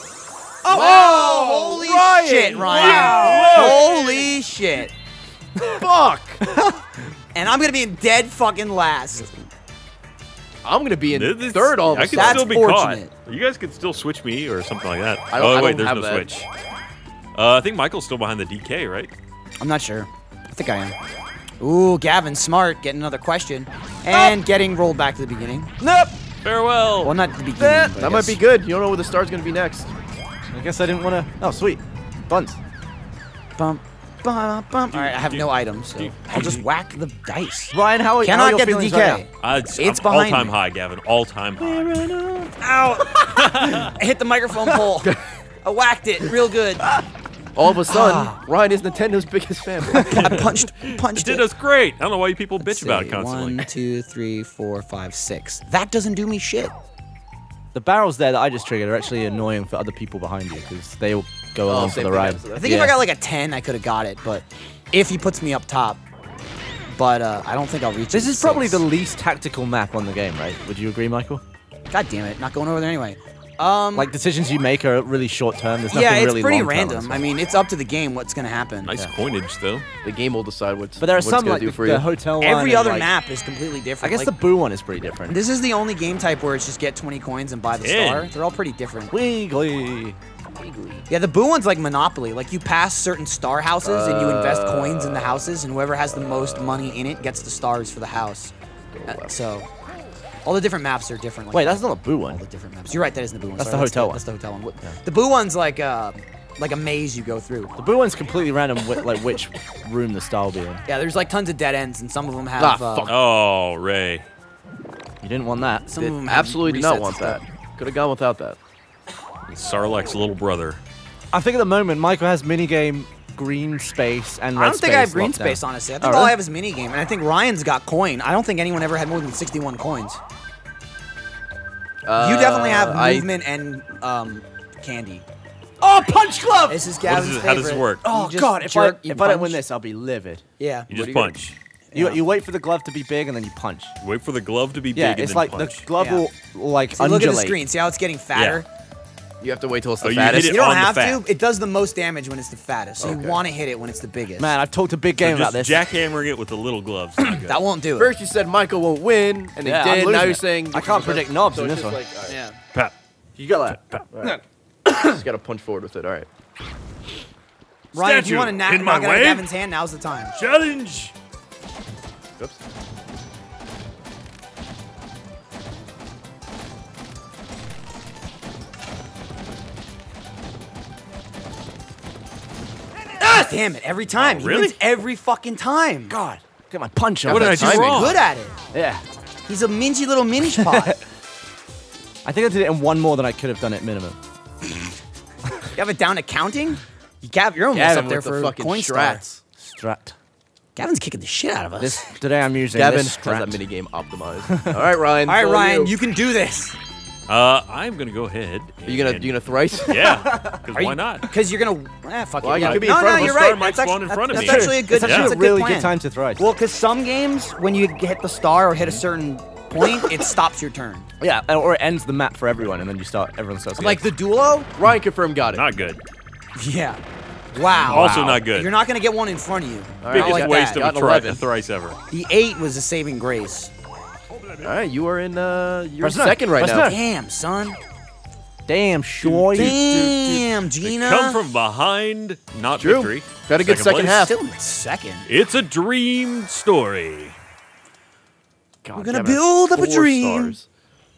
Oh, holy Ryan. shit, Ryan. Wow. Holy shit. Fuck! And I'm going to be in dead fucking last. I'm gonna be in This- this- third all of I a could That's still be fortunate. caught. You guys could still switch me or something like that. I don't- oh I wait, don't there's have no that. switch. Uh, I think Michael's still behind the D K, right? I'm not sure. I think I am. Ooh, Gavin, smart. Getting another question. And getting rolled back to the beginning. Nope! Farewell. Well, not at the beginning. That- but I That might guess- be good. You don't know where the star's gonna be next. I guess I didn't want to... Oh, sweet. Buns. Bum, bum, bum. All right, I have no items, so I'll just whack the dice. Ryan, how are, how are Cannot your get the D feelings K. right now? Uh, it's It's I'm behind all-time me. high, Gavin. All-time high. Ow! I hit the microphone pole. I whacked it real good. I All of a sudden, Ah. Ryan is Nintendo's biggest fan. punched, punched It it. did us great. I don't know why you people bitch Let's about see, it constantly. One, two, three, four, five, six. That doesn't do me shit. The barrels there that I just triggered are actually annoying for other people behind you because they will go Oh, along for same the thing ride. happens to I them. think if Yeah. I got like a ten, I could have got it, but if he puts me up top. But uh, I don't think I'll reach it This with is probably six. the least tactical map on the game, right? Would you agree, Michael? God damn it, not going over there anyway. Um, Like, decisions you make are really short term. There's nothing yeah, it's really pretty long-term on random. this I one. mean, it's up to the game what's going to happen. Nice Yeah. coinage, though. The game will decide what's. But there are what it's some gonna like do the, for the you. hotel one. Every and, other like- map is completely different. I guess Like, the Boo one is pretty different. this is the only game type where it's just get twenty coins and buy the Ten. star. They're all pretty different. Wiggly. Yeah, the Boo one's like Monopoly. Like you pass certain star houses and you invest Uh. coins in the houses, and whoever has the most money in it gets the stars for the house. Uh, so, all the different maps are different. Like Wait, that. that's not a Boo all one. the different maps. You're right, that isn't the Boo one. That's Sorry, the hotel one. That's the hotel one. What- The Boo one's like uh, like a maze you go through. The Boo one's completely random, whi- like which room the star will be in. Yeah, there's like tons of dead ends, and some of them have. Ah, uh, fuck. Oh, Ray. You didn't want that. Some It of them have absolutely did not resets want and that. stuff. Could have gone without that. Sarlacc's little brother. I think at the moment Michael has minigame, green space, and red I don't think I have space green locked down. space, honestly. I think Oh, all really? I have is minigame, and I think Ryan's got coin. I don't think anyone ever had more than sixty-one coins. Uh, you definitely have I- movement and um, candy. Oh, punch glove! This is What Gavin's is it- how does favorite. this work? Oh You just god, if jerk, I you if I don't punch. win this, I'll be livid. Yeah. You What just do you punch. You Yeah. you wait for the glove to be big and then you punch. Wait for the glove to be Yeah, big and it's then like punch. the glove Yeah. will like See, undulate. look at the screen. See how it's getting fatter? You have to wait till it's the Oh, you hit fattest. it You don't on the have fat. to. It does the most damage when it's the fattest. So Okay. you want to hit it when it's the biggest. Man, I've talked a big So game about just this. jackhammering it with the little gloves. is not good. that won't do it. First you said Michael won't win, and he Yeah, I'm did. losing Now it. you're saying I can't predict knobs so in it's this just one. like, all right. Yeah. Pat. You got that. All right. Just gotta punch forward with it. All right. Ryan, if you Statue want to knock, in my knock it out of way? Gavin's hand, now's the time. Challenge. Oops. Ah, damn it! Every time. Oh, He really? wins every fucking time. God. Get my punch on. What did I that do timing. wrong? Good at it. Yeah. He's a mingy little minge pot. I think I did it in one more than I could have done it minimum. You have it down to counting? You Gav, you're almost Gavin up there with for the fucking coin star. strats. Strat. Gavin's kicking the shit out of us. This today I'm using Gavin this has strat. that minigame optimized. All right, Ryan. All right, it's on Ryan, you. you can do this. Uh, I'm gonna go ahead. Are you gonna and- you gonna thrice? Yeah, because Are why you- not? Because you're gonna. Eh, fuck Well, it. you yeah. could be in no, front no, of us. you're Star right. might That's, spawn in actually, front of that's me. actually a good. It's actually that's a a really good, good plan. time to thrice. Well, because some games, when you hit the star or hit a certain point, it stops your turn. Yeah, or it ends the map for everyone, and then you start. Everyone starts. Again. Like the duo. Ryan confirmed got it. Not good. Yeah. Wow. Also Wow. not good. You're not gonna get one in front of you. All right, Biggest like waste that. of Got a, an thri- eleven. a thrice ever. The eight was a saving grace. All right, you are in. Uh, you're Press nine. second right Press now. nine. Damn, son. damn, Shoy. Damn, They Gina. come from behind, not True. victory. Got a good second place. half. Still in second. It's a dream story. God, We're gonna Gavin. build up a Four dream. stars.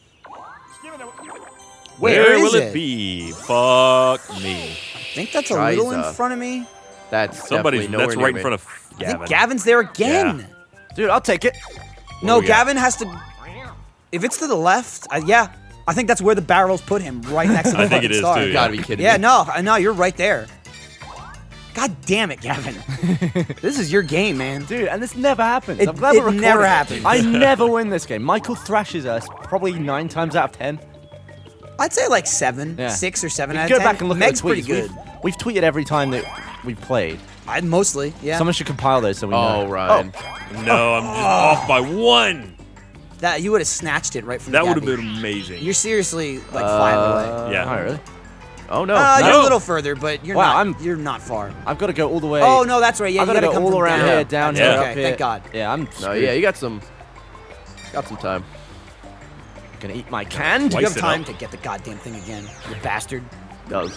Where Where is will it? it be? Fuck me. I think that's a little in Triza. front of me. That's Somebody's definitely nowhere that's near right in me. front of I Gavin. think Gavin's there again. Dude, I'll take it. No, do we got? Gavin has to. If it's to the left, uh, yeah, I think that's where the barrels put him, right next to the I think fucking it is, star. too, You yeah. gotta be kidding Yeah, me. no, I know you're right there. God damn it, Gavin! This is your game, man. Dude, and this never happens. It- I'm glad it we're recording never it. happens. I never win this game. Michael thrashes us probably nine times out of ten. I'd say like seven, Yeah. six or seven You out can of go ten. back and look Meg's at the tweets. pretty good. We've, we've tweeted every time that we've played. I mostly, yeah. Someone should compile those so we Oh, know. Ryan. No, I'm just off by one. That you would have snatched it right from. That the would have Gabby. been amazing. You're seriously like five away. Yeah. Oh, really? Oh no. Uh, no. You're a little further, but you're Wow, not. I'm- You're not far. I've got to go all the way. Oh no, that's right. Yeah, I've you got to gotta go come all from around down. here, down Yeah. here, Okay, up here. thank God. Yeah, I'm No, screwed. yeah, you got some. Got some time. Gonna eat my can. You Twice have it time up. to get the goddamn thing again, you bastard. Does.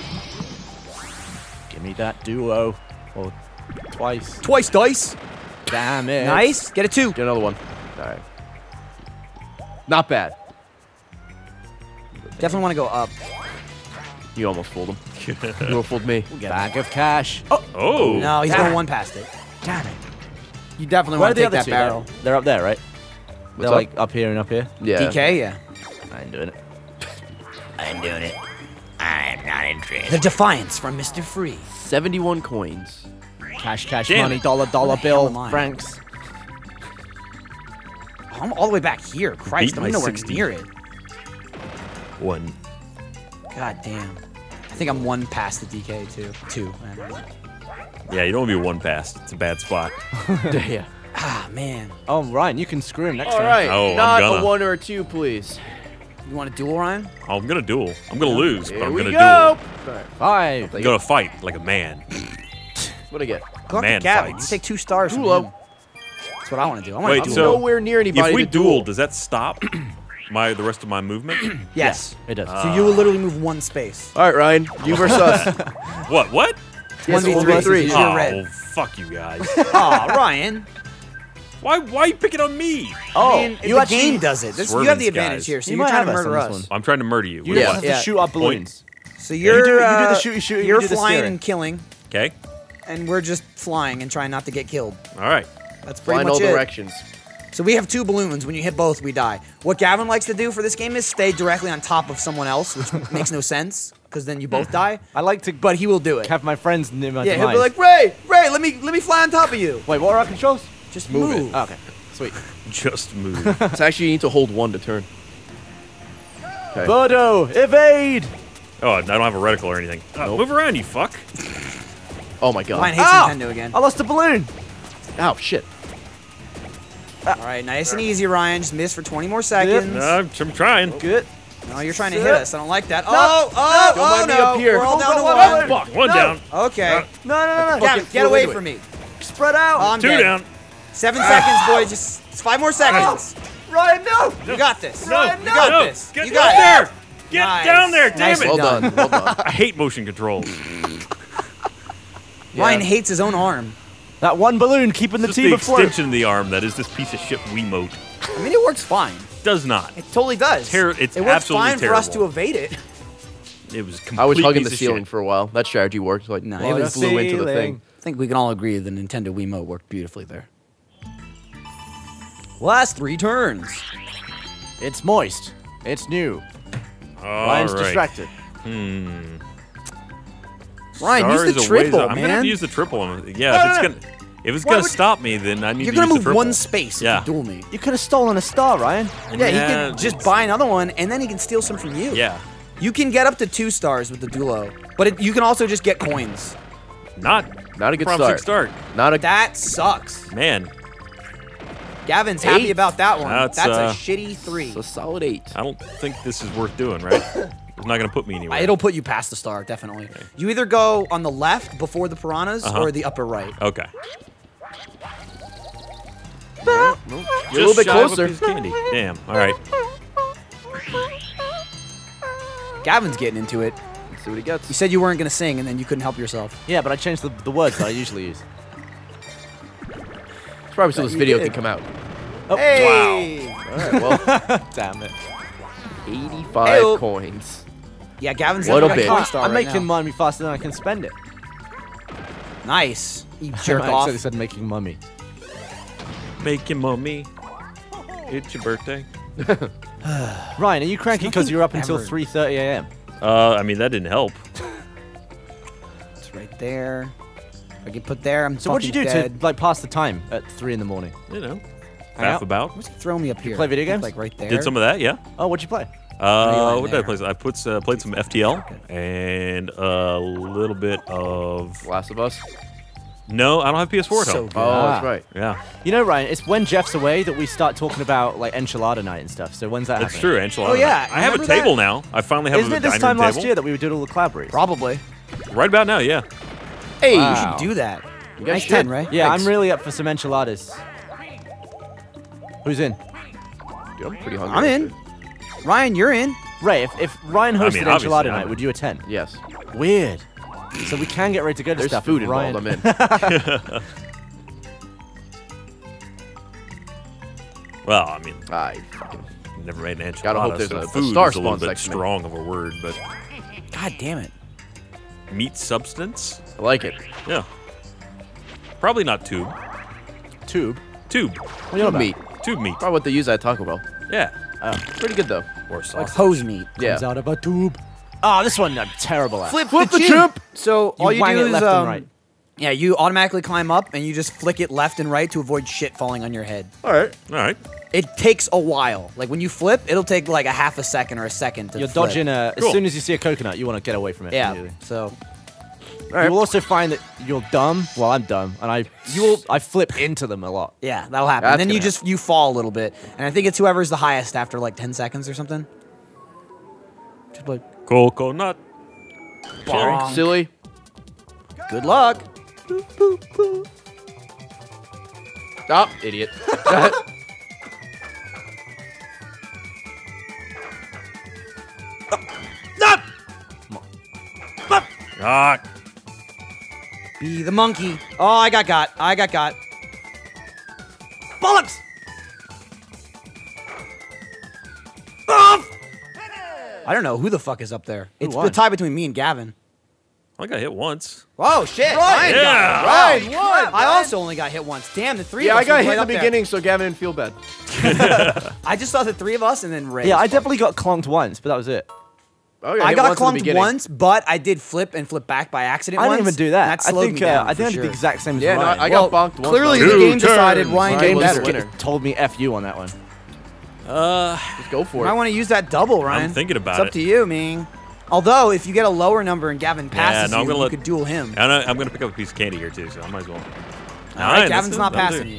Give me that duo. Or twice. Twice dice. Damn it. Nice. Get a two. Get another one. All right. Not bad. Definitely want to go up. You almost fooled him. You almost fooled me. Bag of cash. Oh, Oh. No, he's Damn going it. one past it. damn it. You definitely Where are want to the take other that two? barrel. They're, they're up there, right? They're up? like up here and up here. Yeah. D K, yeah. I ain't doing it. I'm doing it. I'm not interested. The defiance from Mister Free. Seventy-one coins. Cash, cash, Damn money, it. dollar, dollar Where the hell bill, am I? francs. Oh, I'm all the way back here. Christ, Beat I'm my nowhere sixty. near it. One. God damn. I think I'm one past the D K too. Two. Yeah, you don't want to be one past. It's a bad spot. Yeah. Ah man. Oh, Ryan, you can screw him next All time. right. Oh, I'm Not gonna. a one or a two, please. You want a duel, Ryan? Oh, I'm gonna duel. I'm gonna lose, but Here I'm we gonna go. duel. All right. Five. I'm gonna fight like a man. What do I get? Go Man after Gavin. fights. You take two stars from Duelo. him. That's what I want to do. I want Wait, to I'm duel. so- nowhere near anybody If we to duel, duel. does that stop my the rest of my movement? Yes. It does. So you will literally move one space. All right, Ryan. You versus us. What? What? Yes, one v one v three. You're Oh, red. fuck you guys. Aw, Ryan. Why? Why are you picking on me? oh, I mean, you the actually, game does it. This, you have the Swerving's advantage guys. here, so You you are might trying to have us murder on this us. one. I'm trying to murder you. You What Yeah. have is to Yeah. shoot up balloons. So you're do- you do the uh, shooty shooty, you You're do the flying steering. and killing, it? Okay. and we're just flying and trying not to get killed. All right. That's pretty Flying much all it. directions. So we have two balloons. When you hit both, we die. What Gavin likes to do for this game is stay directly on top of someone else, which makes no sense because then you both die. I like to But he will do it. have my friends near my Yeah, he'll demise. be like, Ray, Ray, let me let me fly on top of you. Wait, what are our controls? Just Move move. it. Oh, okay, sweet. Just move. It's actually you need to hold one to turn. Okay. Bodo, evade! Oh, I don't have a reticle or anything. Oh, move around, you fuck. Oh my god. Ryan hates Ah! Nintendo again. I lost a balloon. Ow, shit. All right, nice and easy, Ryan. Just miss for twenty more seconds. Uh, I'm trying. Good. No, you're trying to Sit. hit us. I don't like that. Oh, oh, Don't oh mind me no. up here. We're all Oh, down to no, one. no, Fuck, one No. down. Okay. No, no, no, no. Gavin, fucking get flew away into from it. me. Spread out. Oh, I'm Two dead. down. Seven seconds, boy. Just it's five more seconds. Ryan, no. You got this. No, you got no. this. Get you got down it. there. Get Nice. down there, damn Nicely it. Well done. done. Well done. I hate motion controls. Ryan Yeah. hates his own arm. That one balloon keeping the Just team the afloat. extension of the arm that is this piece of shit Wiimote. I mean, it works fine. Does not. It totally does. Ter- it's it works absolutely fine for us to terrible. evade it. It was completely I was hugging the piece of ceiling shit. for a while. That strategy worked. Like, No, well, it it was flew into the ceiling. thing. I think we can all agree the Nintendo Wiimote worked beautifully there. Last three turns. It's moist. It's new. All Ryan's right. distracted. Hmm. Ryan, use Stars the a ways triple, out. I'm gonna have man. to use the triple. Yeah, No, if it's no, no. gonna if it's Why gonna would- stop me, then I need You're to gonna use the move triple. one space Yeah. if you duel me. You could have stolen a star, Ryan. Yeah, he Yeah, could just it's- buy another one, and then he can steal some from you. Yeah. You can get up to two stars with the duo, but it, you can also just get coins. Not Not a good promising start. start. Not a. That sucks. Man, Gavin's happy Eight. about that one. That's, That's, uh, a shitty three. It's a solid eight. I don't think this is worth doing, right? It's not gonna put me anywhere. It'll put you past the star, definitely. You either go on the left before the piranhas Uh-huh. or the upper right. Okay. You're a little bit shy of closer. piece of candy. Damn. All right. Gavin's getting into it. Let's see what he gets. You said you weren't going to sing, and then you couldn't help yourself. Yeah, but I changed the, the words that I usually use. It's probably so this You video did. can come out. Oh, hey! All right, well, Damn it. eighty-five Ayo. coins. Yeah, Gavin's Little definitely bit. got a coin star I'm right making now. money faster than I can spend it. Nice. You jerk I off. accidentally said making mummy. Make your mummy. It's your birthday. Ryan, are you cranky because nothing you're up until ever- three thirty a m? Uh, I mean that didn't help. It's right there. If I get put there, I'm So what'd you do dead. to like pass the time at three in the morning? You know, Hang half out. about. What's he throwing me up here? play video He's, games? Like right there. Did some of that, yeah. Oh, what'd you play? Uh, lying what did I there? play? I put uh, played some F T L and a little bit of. Last of Us. No, I don't have P S four at So home. good. Oh, Ah. that's right. Yeah, You know, Ryan, it's when Jeff's away that we start talking about like enchilada night and stuff. So when's that that's happening? true. Enchilada. Oh, yeah, I have a remember that? table now. I finally have Isn't a it this dining time room last table. year that we did all the collaborations? Probably. Right about now, yeah. Hey, Wow. you should do that. You guys Nice should. ten, right? Yeah, Thanks. I'm really up for some enchiladas. Who's in? Dude, I'm pretty hungry. I'm in. Ryan, you're in. Ray, if, if Ryan I hosted mean, obviously, enchilada I'm night, in. would you attend? Yes. Weird. So we can get ready to go to There's stuff. food if involved. Ryan... I'm in. Well, I mean, I fucking. never made an enchilada. Gotta hope there's so a- a food star is a little spawns bit next to me. strong of a word, but God damn it. meat substance. I like it. Yeah. Probably not tube. Tube. Tube. What are you on Tube about? meat. Tube meat. Probably what they use at Taco Bell. Yeah. Pretty good though. Or Like sausage. hose meat. Yeah. Comes out of a tube. Oh, this one I'm terrible at. Flip, Flip the, the chimp. chimp. So all you wang do it is left and um, right. yeah, you automatically climb up and you just flick it left and right to avoid shit falling on your head. All right. All right. It takes a while. Like when you flip, it'll take like a half a second or a second to You're flip. dodging a. Cool. As soon as you see a coconut, you want to get away from it. Yeah. immediately. So You will also find that you're dumb. Well, I'm dumb, and I you will I flip into them a lot. yeah, that'll happen. That's and then you gonna just you fall a little bit, and I think it's whoever's the highest after like ten seconds or something. Just like Coconut. bonk. Silly. Good luck. Stop, idiot. Ah. Be the monkey. Oh, I got got. I got got. Bollocks! Ah! I don't know who the fuck is up there. It's the won? tie between me and Gavin. I got hit once. Oh shit! Ryan Yeah. got it. Ryan Wow. won, I also only got hit once. Damn, the three yeah, of us I got were hit right in the up there. beginning, so Gavin didn't feel bad. I just saw the three of us and then Ray. Yeah, I definitely got clonked once, but that was it. Oh, yeah, I hit got once in the clunked beginning. once, but I did flip and flip back by accident I once. didn't even do that. That I slowed think me down uh, I for think I sure. did the exact same as Yeah, no, Ryan. I got Well, bonked once. clearly though. the Two game decided turns. Ryan Ryan getting was better. the winner. It told me F you on that one. Uh, Just go for I it. want to use that double, Ryan. thinking about It's up it. to you, man. Although, if you get a lower number and Gavin passes no, I'm you, gonna you let- could duel him. and I, I'm gonna pick up a piece of candy here too, so I might as well. All Nine, right, that's Gavin's it, not that'll passing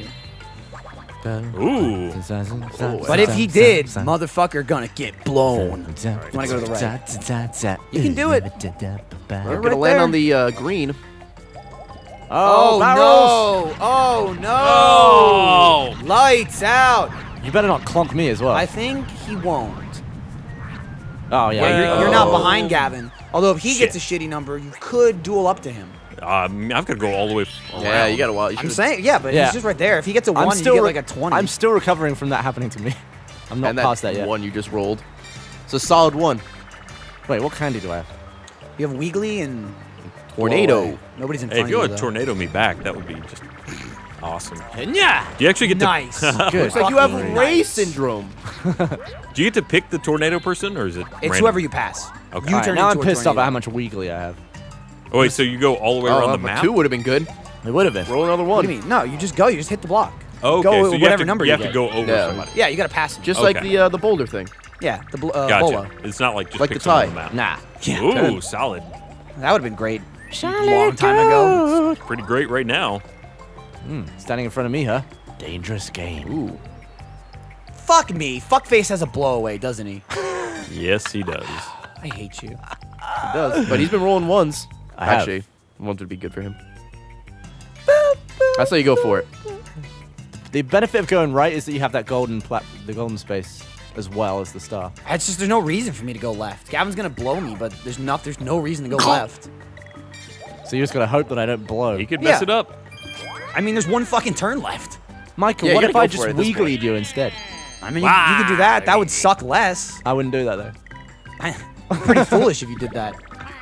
do. you. Ooh. But if he did, motherfucker gonna get blown. You wanna go to the right? You can do it. We're right gonna land there. on the uh, green. Oh, barrels! no! Oh no! Oh. Lights out! You better not clonk me as well. I think he won't. oh yeah. Yeah, you're, you're not behind Gavin. Although if he Shit. gets a shitty number, you could duel up to him. Um, I've got to go all the way. Around. Yeah, you got a while. You I'm should've- saying, yeah, but Yeah. he's just right there. If he gets a I'm one, still you get re- like a twenty. I'm still recovering from that happening to me. I'm not and that past that yet. one you just rolled. It's a solid one. Wait, what candy do I have? You have Wiggly and Tornado. Whoa, nobody's in Hey, front if you of would you. though. tornado me back, that would be just Awesome. Yeah. Do you actually get Nice. to? Good. It's like you have Fucking Ray nice. syndrome. Do you get to pick the tornado person, or is it? It's random? whoever you pass. Okay. You All right, turn now I'm into a pissed off tornado. at how much wiggly I have. Oh wait, so you go all the way Oh, around uh, the but map? two would have been good. It would have been. Roll another What one. do you mean? No, you just go. You just hit the block. Oh, okay, Go so with you whatever have to, number you you have to get. go over Yeah. somebody. Yeah, you gotta pass him. Just Okay. like the uh, the boulder thing. Yeah, the bl- uh, Gotcha. bolo. It's not like just Like pick the someone tie. on the map. Nah. Yeah. Ooh, solid. That would have been great. Long time ago. Pretty great right now. Mm, standing in front of me, huh? Dangerous game. Ooh. Fuck me. Fuckface has a blowaway, doesn't he? Yes, he does. I hate you. It does. But he's been rolling ones. I have. Actually, ones would be good for him. That's how you go for it. The benefit of going right is that you have that golden plat the golden space as well as the star. It's just there's no reason for me to go left. Gavin's gonna blow me, but there's not. There's no reason to go left. So you just gotta hope that I don't blow. He could mess Yeah. it up. I mean, there's one fucking turn left. Michael, Yeah, what you if gotta I go just for it at this wigglyed point. you instead? I mean, you, you could do that. That would suck less. I wouldn't do that though. Pretty foolish if you did that.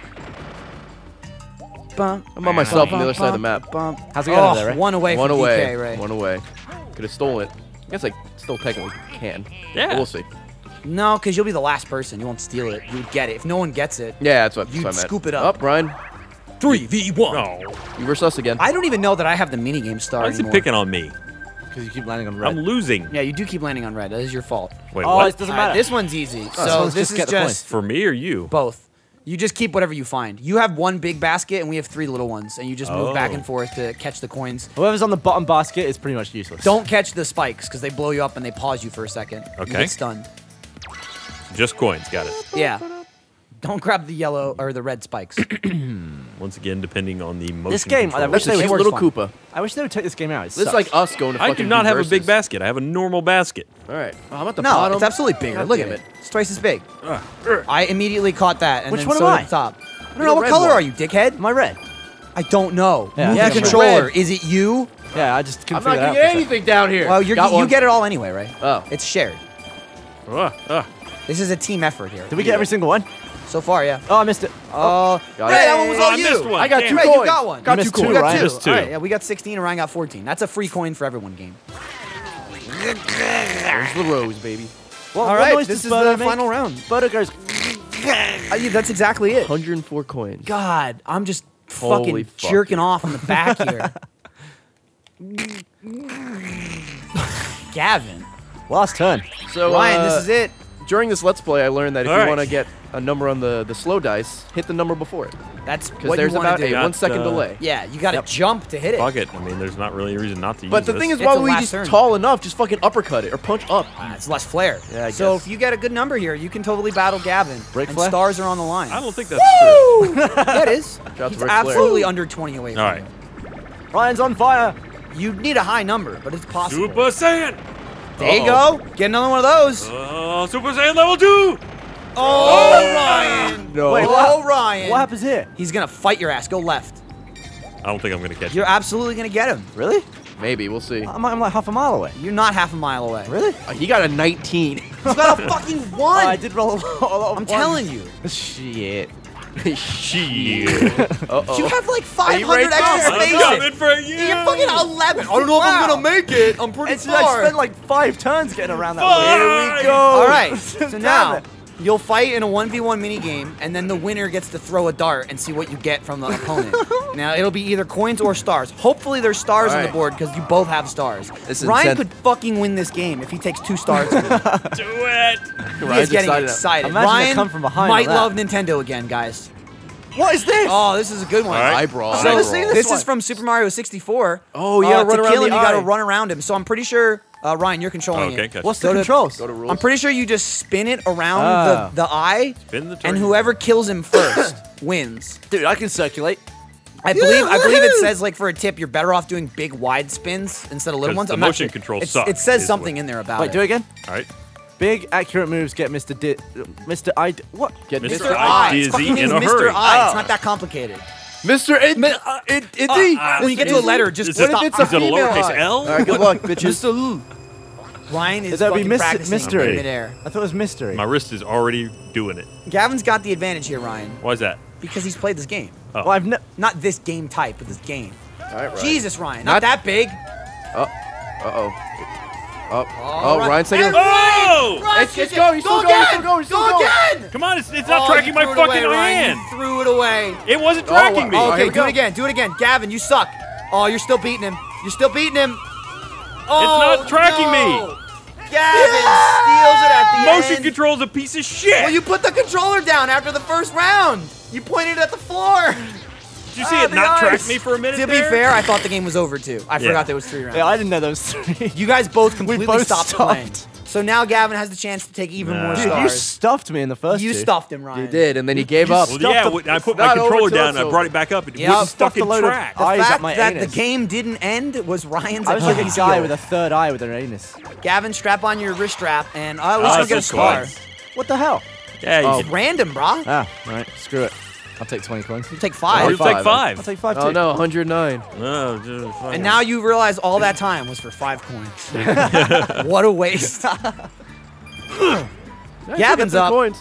Bump, I'm on myself on the other side of the map. bump. How's it going Oh, over there, Ray? one away One from away. D K, right? One away. Could have stolen it. I guess I still technically can. Yeah. But we'll see. No, because you'll be the last person. You won't steal it. You would get it. If no one gets it, Yeah, that's what, that's You'd what I meant. scoop it up. Up, Ryan. three v one. No. You versus us again. I don't even know that I have the minigame star Why is he anymore. picking on me? Because you keep landing on red. I'm losing. Yeah, you do keep landing on red. That is your fault. Wait, oh, what? it doesn't All right, matter. this one's easy. so so let's this just is get the just For me or you? both. You just keep whatever you find. You have one big basket, and we have three little ones, and you just move back Oh. and forth to catch the coins. Whoever's on the bottom basket is pretty much useless. Don't catch the spikes, because they blow you up and they pause you for a second. You Okay. get stunned. Just coins. Got it. Yeah. Don't grab the yellow or the red spikes. Once again, depending on the motion This game, I control. wish That's a they cute would- little fun. Koopa. I wish they would take this game out. It This is sucks. like us going to I fucking do not do have a versus. big basket. I have a normal basket. All right. Oh, I'm at the No, bottom. it's absolutely bigger. God Look at damn it. It's twice as big. Ugh. I immediately caught that, and Which then one so am did I? the top. I You're don't know the what red color one. are you, dickhead? Am I red? I don't know. Yeah, Move I the think I'm controller. red. Is it you? Yeah, I just couldn't I'm not figure that out. getting for a second. anything down here. Well, you're, Got you one. get it all anyway, right? Oh. It's shared. Ugh, ugh. This is a team effort here. Did we get every single one? So far, yeah. Oh, I missed it. Oh, Got Ray, it. that one was Oh, all I you. missed one. I got Damn. two Ray, coins. you got one. Got You two missed coins. two, We got Ryan. two. Missed two. All right, yeah, we got sixteen and Ryan got fourteen. That's a free coin for everyone game. There's the rose, baby. What, All what right, noise this does is Birdo the make? final round. Birdo goes. Uh, yeah, that's exactly it. one hundred four coins. God, I'm just Holy fucking fuck. jerking off in the back here. Gavin. Last turn. So, Ryan, uh, this is it. During this Let's Play, I learned that if All you right. want to get a number on the, the slow dice, hit the number before it. That's Because what there's you want about to a do. Got, one second uh, delay. Yeah, you got to jump to hit it. Fuck it. I mean, there's not really a reason not to use But the this. thing is, It's why the would we last just turn. tall enough? Just fucking uppercut it or punch up. Ah, it's less flair. Yeah, I so guess. if you get a good number here, you can totally battle Gavin. Ric and Flair? stars are on the line. I don't think that's true. Yeah, it is. Shout out to He's Ric Flair. absolutely under twenty away from All right. you. Ryan's on fire. You need a high number, but it's possible. Super Saiyan. There you Uh-oh. go. Get another one of those. Oh, Super Saiyan level two. Oh, Ryan. No. Wait, Oh, what? Ryan. What happens here? He's going to fight your ass. Go left. I don't think I'm gonna catch You're it. absolutely going to get him. Really? Maybe, we'll see. I'm, I'm like half a mile away. You're not half a mile away. Really? Uh, he got a nineteen. He's got a fucking Oh, one. I did roll a lot, a lot of I'm ones. telling you. Shit. Shit. Uh-oh. You have like five you hundred right extra there? I'm spaces. coming for you. You're fucking eleven. I don't know if I'm going to make it. I'm pretty It's, I far. spent like five turns getting around that Fuck. way. Here we go. All right. So Damn now it. you'll fight in a one v one mini game, and then the winner gets to throw a dart and see what you get from the opponent. Now it'll be either coins or stars. Hopefully there's stars All on the right. board because you both have stars. This is Ryan intense. could fucking win this game if he takes two stars. From you. Do it. He is Ryan's getting excited. excited. Imagine they Ryan come from behind might on that. love Nintendo again, guys. What is this? Oh, this is a good one. All right. Eyebrow. So I've never eyebrow. seen this, this is one. from Super Mario sixty-four. Oh, you gotta uh, run to around kill the him, you gotta eye. run around him. So I'm pretty sure, uh, Ryan, you're controlling Okay, it. gotcha. What's Go the to- controls? Go to rules. I'm pretty sure you just spin it around Ah. the, the eye, Spin the and target. whoever kills him first wins. Dude, I can circulate. I believe I believe it says like for a tip, you're better off doing big wide spins instead of little 'Cause ones. the I'm not motion sure. control It's- sucks, It says is something what- in there about Wait, it. do it again. All right. Big, accurate moves get Mister Di Mister I. What? Get Mister Mister I I. It's dizzy fucking in name's a Mister hurry. I. It's Oh. not that complicated. Mister It, Mi- uh, it, Itty. uh, When you get to a letter, just Is it, stop. it's a is it a female lowercase eye? L? All right, good luck, bitches. Mister L. Ryan is That'd be fucking Mister practicing Mystery. in midair. I thought it was mystery. My wrist is already doing it. Gavin's got the advantage here, Ryan, Why is that? because he's played this game. Oh. Well, I've ne Not this game type, but this game. All right, Ryan. Jesus, Ryan, not, Not- that big. Oh. Uh-oh. Oh, oh, right. Ryan's taking. Oh! It's, it's going, still Go going, again! still going, still Go going. again! Come on, it's, it's not Oh, tracking you my threw it fucking away, Ryan. hand. You threw it away. It wasn't Oh, tracking me. Oh, here okay, we do go. it again. Do it again. Gavin, you suck. Oh, you're still beating him. You're still beating him. Oh, It's not tracking no. me. Gavin steals it at the Motion end. control's a piece of shit. Well, you put the controller down after the first round. You pointed at the floor. Did you see Ah, it the not track ice. me for a minute To be there? fair, I thought the game was over too. I Yeah. forgot there was three rounds. Yeah, I didn't know those three. You guys both completely both stopped, stopped. playing. So now Gavin has the chance to take even Nah. more Dude, Dude, you stars. stuffed me in the first You two. stuffed him, Ryan. You did, and then you gave up. Well, yeah, Stuffed when I put not my over controller till down it's and I over. brought it back up. It Yeah, wouldn't stuffed a fucking load of track. The eyes up fact my that the anus. game didn't end was Ryan's I was like a Achilles guy heel. with a third eye with an anus. Gavin, strap on your wrist strap, and I was Ah, gonna get a so star. cool. What the hell? Yeah, you Oh. can- Random, brah. Ah, alright, screw it. I'll take twenty coins. You take Oh, five. you five. take five. I'll take five Oh too. no, one hundred nine. No, just fine. And now you realize all that time was for five coins. What a waste. Gavin's up. Coins.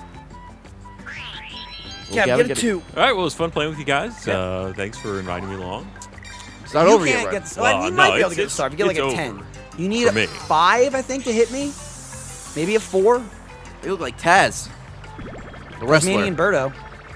Gavin, Gavin, get a get it. two. All right, well, it was fun playing with you guys. Uh, thanks for inviting me along. It's not You over yet, can't right? get the well, Oh, you no, might be able to it's- get a star if you get like it's a over ten. You need for a me. five, I think, to hit me. Maybe a four. You look like Taz. The Manny wrestler. and Birdo.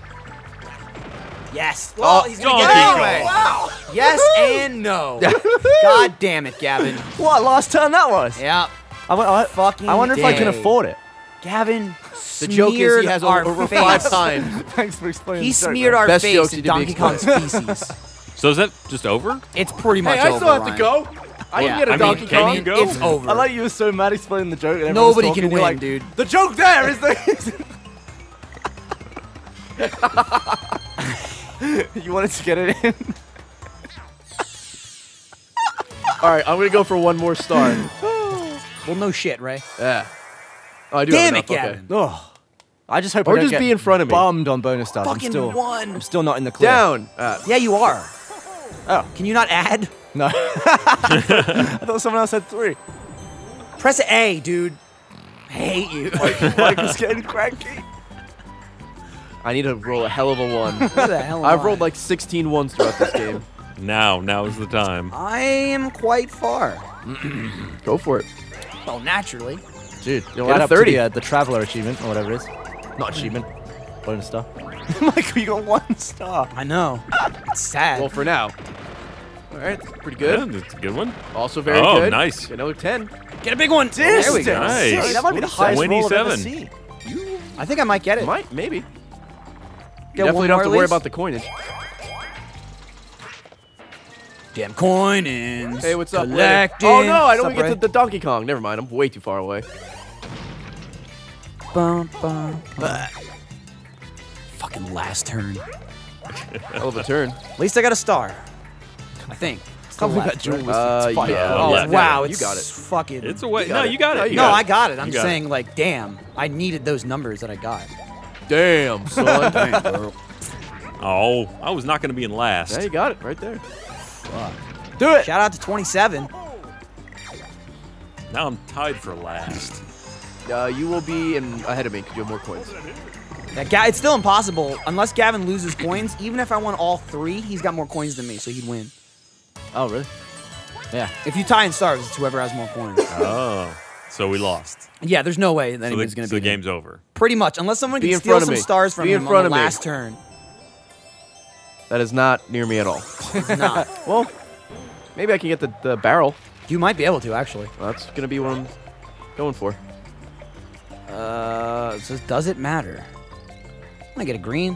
Yes. Well, Oh, he's gonna Donkey get it Kong. anyway. Wow. Yes and no. God damn it, Gavin. What last turn that was? Yeah. I, wa- I, Fucking I wonder if I can day. afford it. Gavin The joke is smeared he has our over face. five times. Thanks for explaining. He the joke, smeared man. our Best face jokes in need to be Donkey Kong's feces. So is that just over? It's pretty much Hey, I over, still have to Ryan. go. I Yeah, can get a I mean, Donkey can Kong. you go? It's over. I like you were so mad explaining the joke. And everyone Nobody was can talking, you're win, like, dude. The joke there is the. You wanted to get it in. All right, I'm gonna go for one more star. Well, no shit, Ray. Yeah. Oh, I do Damn have it, enough. Gavin. Oh, I just hope Or I don't just get be in front of me. Bummed on bonus stars. I'm Fucking still, one. I'm still not in the Okay. clear. Down. Uh, Yeah, you are. Oh. Can you not add? No. I thought someone else had three. Press A, dude. I hate you. Mike was getting cranky. I need to roll a hell of a one. Who the hell am I've I? rolled like sixteen ones throughout this game. Now, now is the time. I am quite far. Go for it. Well, naturally. Dude, you'll Get add a up to thirty. the, uh, the traveler achievement or whatever it is. Not achievement. Bonus star. Michael, you got one star. I know. It's sad. Well, for now. All right, pretty Yeah, good. that's a good one. Also very Oh, good. nice. Get another ten. Get a big one. There we go. Nice. Hey, that might be the highest roll I've ever twenty-seven. seen. I think I might get it. Might, maybe. You Get definitely one don't more have to at worry least? about the coinage. Damn coin ins. Hey, what's up? later? Collecting. Oh no, I don't What's get up, to the Donkey Kong. Never mind, I'm way too far away. Bum, bum, bum. Fucking last turn. Hell of a turn. At least I got a star. I think. Can't believe left, that jewel right? was Uh, it's fine. yeah. Oh, left. wow. You It's got it. fucking. It's a way. got No, it. you got No, it. you no, got I got it. I'm You got saying, like, damn. I needed those numbers that I got. Damn, son. Oh, I was not going to be in last. Yeah, you got it right there. Do it. Shout out to twenty-seven. Now I'm tied for last. Uh, you will be in ahead of me because you have more coins. That guy, it's still impossible unless Gavin loses coins. Even if I won all three, he's got more coins than me, so he'd win. Oh, really? Yeah. If you tie in stars, it's whoever has more coins. Oh, so we lost. Yeah, there's no way that So the, anyone's going to so be the game's over. Pretty much, unless someone Be can in steal front of some me. stars from Be in him front on the of me. last turn. That is not near me at all. It's not. Well, maybe I can get the, the barrel. You might be able to, actually. Well, that's gonna be what I'm going for. Uh, it says, does it matter? I get a green.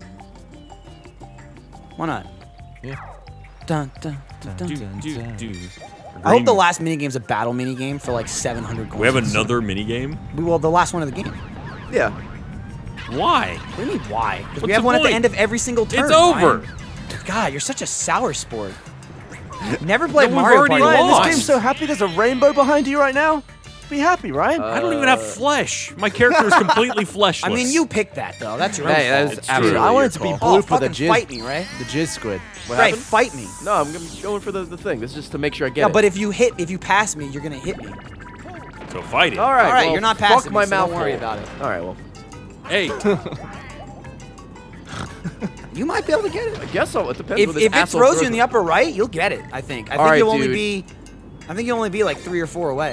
Why not? Yeah. Dun, dun, dun, dun. Do, dun, do, dun. do. I hope the Green- last minigame's a battle minigame for like seven hundred coins. We have another mini game. We- Well, the last one of the game. Yeah. Why? What do you mean, why? Because we What's have the one at the point? end of every single turn. It's over. Ryan. God, you're such a sour sport. Never played No, we've Mario already Party. Ryan, lost. this game's so happy there's a rainbow behind you right now. Be happy, Ryan. I don't even have flesh. My character is completely fleshless. I mean, you picked that though. That's your Hey, own that fault. is true. absolutely I want your it to be call. blue Oh, for the fucking jizz. fight me, right? The jizz squid. What Right, happened? fight me. No, I'm gonna be going for the, the thing. This is just to make sure I get Yeah, it. but if you hit, if you pass me, you're gonna hit me. So fight it. All right, All right, well, you're not fuck passing my me, so mouth don't worry hole. about it. All right, well, Hey, You might be able to get it. I guess I'll, it depends. If, what this if it asshole throws throws you in the it. upper right, you'll get it. I think. I All think right, you'll only dude. be I think you only be like three or four away.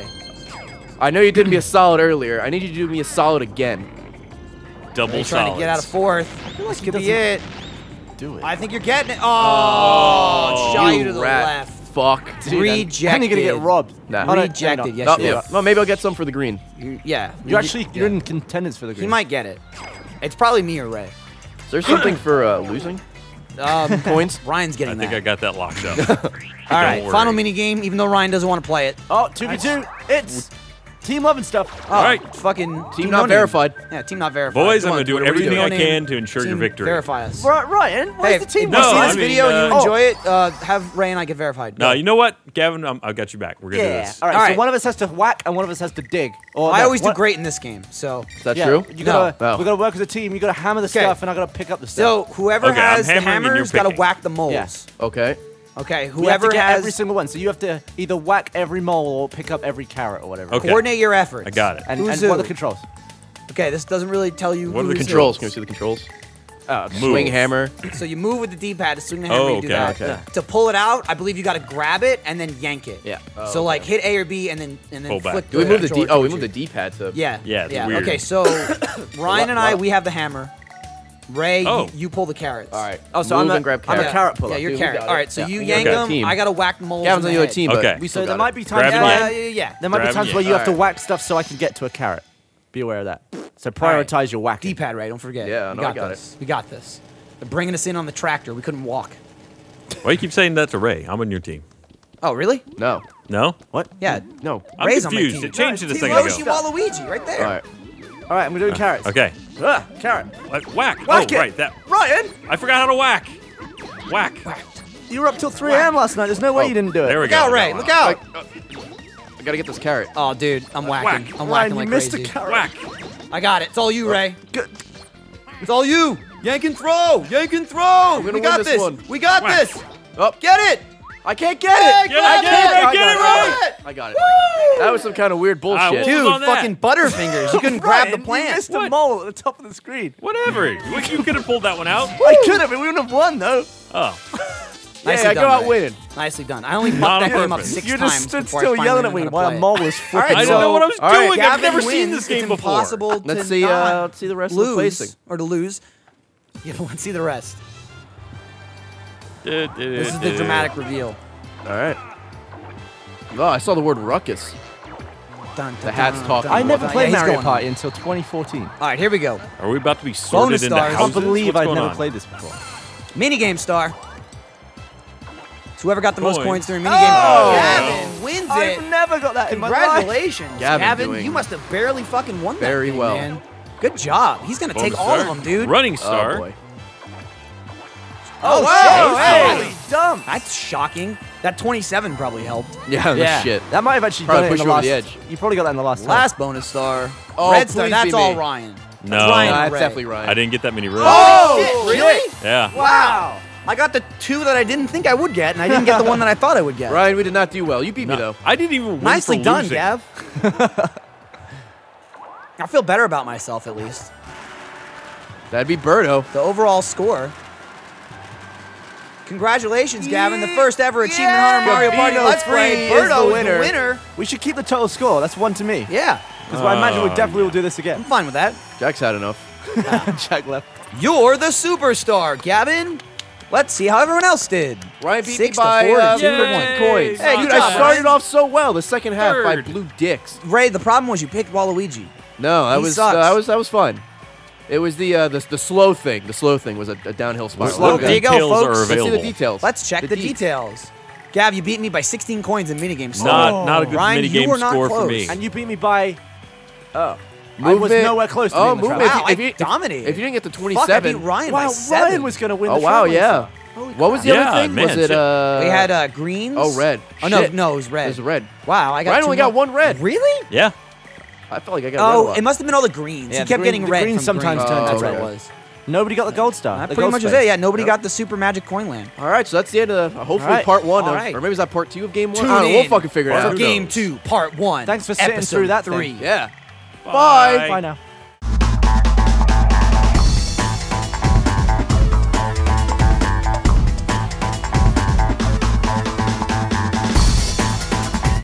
I know you did me a solid earlier. I need you to do me a solid again. Double You're trying to get out of fourth. This could be it. Do it. I think you're getting it. Oh, Oh, shot you you to the rat left. Fuck. Dude, Rejected. And you're gonna get robbed. Nah. Oh, no, Rejected. no, no. Yes, Oh, you yeah. are. Well, maybe I'll get some for the green. You- yeah. You actually, yeah. you're in contenders for the green. He might get it. It's probably me or Ray. Is there something for uh, losing Um, points? Ryan's I getting think that. I got that locked up. All right, worry. final mini game. Even though Ryan doesn't want to play it. Oh, two v two. It's team loving stuff. Oh, All right. fucking Team no not name. verified. Yeah, team not verified. Boys, Come I'm on, going to do Twitter, we everything no I name. can to ensure Team your victory. Verify us. Right, Ryan. Where's Hey, the team? if No, you see I this mean, video and you uh, enjoy it, uh, have Ray and I get verified. No, you know what, Gavin? Um, I got you back. We're going to do Yeah. this. All right, All So right. one of us has to whack and one of us has to dig. Or I no, always do one- great in this game. So, Is that yeah, true? You gotta, No. Oh. we gotta work as a team. You gotta hammer the Okay. stuff, and I gotta pick up the so stuff. whoever Okay, I'm has the hammering and you're hammers got to picking. whack the moles. Yeah. Okay. Okay, We have to whoever get has every single one. So you have to either whack every mole or pick up every carrot or whatever. Okay. coordinate your efforts. I got it. And, Who's and what are who? the controls? Okay, this doesn't really tell you. What are the who's who. Controls. Can we see the controls? Oh, Move. Swing hammer. So you move with the D-pad to swing the hammer. Oh, you do okay, that. okay. To pull it out, I believe you got to grab it and then yank it. Yeah. Oh, so like okay. hit A or B and then and then Pull back. flick. Do we move the controller D? Oh, we towards moved the you. D-pad to. Yeah. Yeah, it's yeah. weird. Okay, so Ryan and I, we have the hammer. Ray, Oh. you, you pull the carrots. All right. Oh, so Move I'm a- and grab I'm a carrot. carrot puller. Yeah, you're Dude, we carrot. got All it. right, so Yeah. you We yank got a them. team. I gotta whack the moles. Gavin's in on the the other head. team, but Okay. we So still there got might it. be times. Grabbing Yeah, it. Yeah, yeah, yeah. There might be Grabbing times it. where you have to Alright. whack stuff so I can get to a carrot. Be aware of that. So Alright. prioritize your whacking. D-pad, Ray. Don't forget. Yeah, we no, got, I got this. We got this. They're bringing us in on the tractor. We couldn't walk. Why you keep saying that to Ray? I'm on your team. Oh, really? No. No? What? Yeah. No. I'm Ray's on my confused. team. It changed it a Team second Yoshi ago. Waluigi, right there. All right. All right, we're doing carrots. Okay. Ah, carrot. Uh, Whack. Whack oh, it. right. That. Ryan, I forgot how to whack. Whack. you were up till three a m last night. There's no way Oh, you didn't do it. There we Look go. out, Ray. Look out. I gotta get this carrot. Oh, dude, I'm whacking. whack. I'm Ryan, whacking you like missed crazy. a carrot. Whack. I got it. It's all you, Ray. Good. It's all you. Yank and throw. Yank and throw. gonna We win got this this. one. We got Whack. this. Oh, Get it. I can't get it. Get it, I get can't it, I get got it, I got Ryan. I got it. That was some kind of weird bullshit. what Dude, was on that? fucking butterfingers. You couldn't grab the Ryan, you plant. missed What? a mole at the top of the screen. Whatever. You you could have pulled that one out. I could have, but we wouldn't have won though. Oh. Nicely Yeah, I done, go out Ray. winning. Nicely done. I only Not fucked on that game up purpose. six You times just stood before I still finally yelling at learned me how to while play a it. mole was All flipping. right, I so- didn't know what I was all right, doing. I've Gavin never wins. seen this game it's before. impossible to Let's see. not Uh, let's see the rest of the lose placing. or to lose. You don't want to see the rest. This This is the dramatic reveal. All right. Oh, I saw the word ruckus. Dun, dun, The hat's dun, talking. dun, I never dun. played Yeah, he's Mario going Party until twenty fourteen. on. All right, here we go. Are we about to be sorted Bonus into stars. I houses? can't believe What's I've going never on? played this before. Minigame star. It's whoever got the most Coins. coins during minigame. Oh! Gavin wins I've it. never got that in my life. Congratulations, Gavin Gavin. doing You must have barely fucking won that very game, well. man. Good job. He's gonna Bonus take all of star. them, dude. Running Oh star. boy. Oh, wow, shit. hey. Holy Dumb. That's shocking. That twenty-seven probably helped. Yeah, no Yeah, shit. that might have actually Probably done it in pushed the you last. over the edge. You probably got that in the last. time. Last bonus star. Oh, Red star. please That's be all me. Ryan. No. Ryan. Nah, that's Ray. definitely Ryan. I didn't get that many reds. Oh, shit, really? Yeah. Wow. I got the two that I didn't think I would get, and I didn't get the one that I thought I would get. Ryan, we did not do well. You beat me No, though. I didn't even win Nicely for done, losing. Gav. I feel better about myself, at least. That'd be Birdo. The overall score. Congratulations, Gavin. The first ever Achievement Hunter Mario Party Gabino Let's Play. three is Birdo the is the winner. winner. We should keep the total score. That's one to me. Yeah, Because I imagine we Oh, definitely will do this I'm again. fine with that. Jack's had enough. Jack left. You're the superstar, Gavin. Let's see how everyone else did. Ryan beat Six me by to four uh, to two for Yay. one. coins. Hey, Dude, good I job, started Ryan. off so well. The second half, I Third. blew dicks. Ray, the problem was you picked Waluigi. No, that He was sucks. uh, that was that was fun. It was the uh, the the slow thing. The slow thing was a, a downhill spiral. Slow Okay. There you go, details folks. are Let's Let's see available. the details. Let's check the, deets. details. Gav, you beat me by sixteen coins in minigame. Not, not a good Ryan, you minigame were not score for close. me. And you beat me by. Oh. I was Movement. nowhere close to Oh, being the movement. trap. Wow, If you- I if- dominated. If you didn't get to Fuck, I beat twenty-seven, Ryan Wow, by seven. Ryan was going to win oh the wow, trap yeah. racer. Holy What was the crap. other thing? Yeah, was man, it? shit. Uh, We had uh, greens. oh red. Oh no, Shit. no, it was It red. was red. Wow, I got. Ryan two only more. got one red. Really? Yeah. I felt like I got. red a Oh, lot. it must have been all the greens. Yeah, he the kept green- getting the red greens from sometimes green. turn That's to what red. it was. Nobody got the gold star. That the pretty gold much was space. it. Yeah, nobody got the super magic coin land. All right, so that's the end of the, hopefully All right. part one All of, right. or maybe is that part two of game one? Tune I don't know. We'll in fucking figure it for out. Who game knows? two, part one. Thanks for sitting episode through that thing. three. Yeah. Bye. Bye now.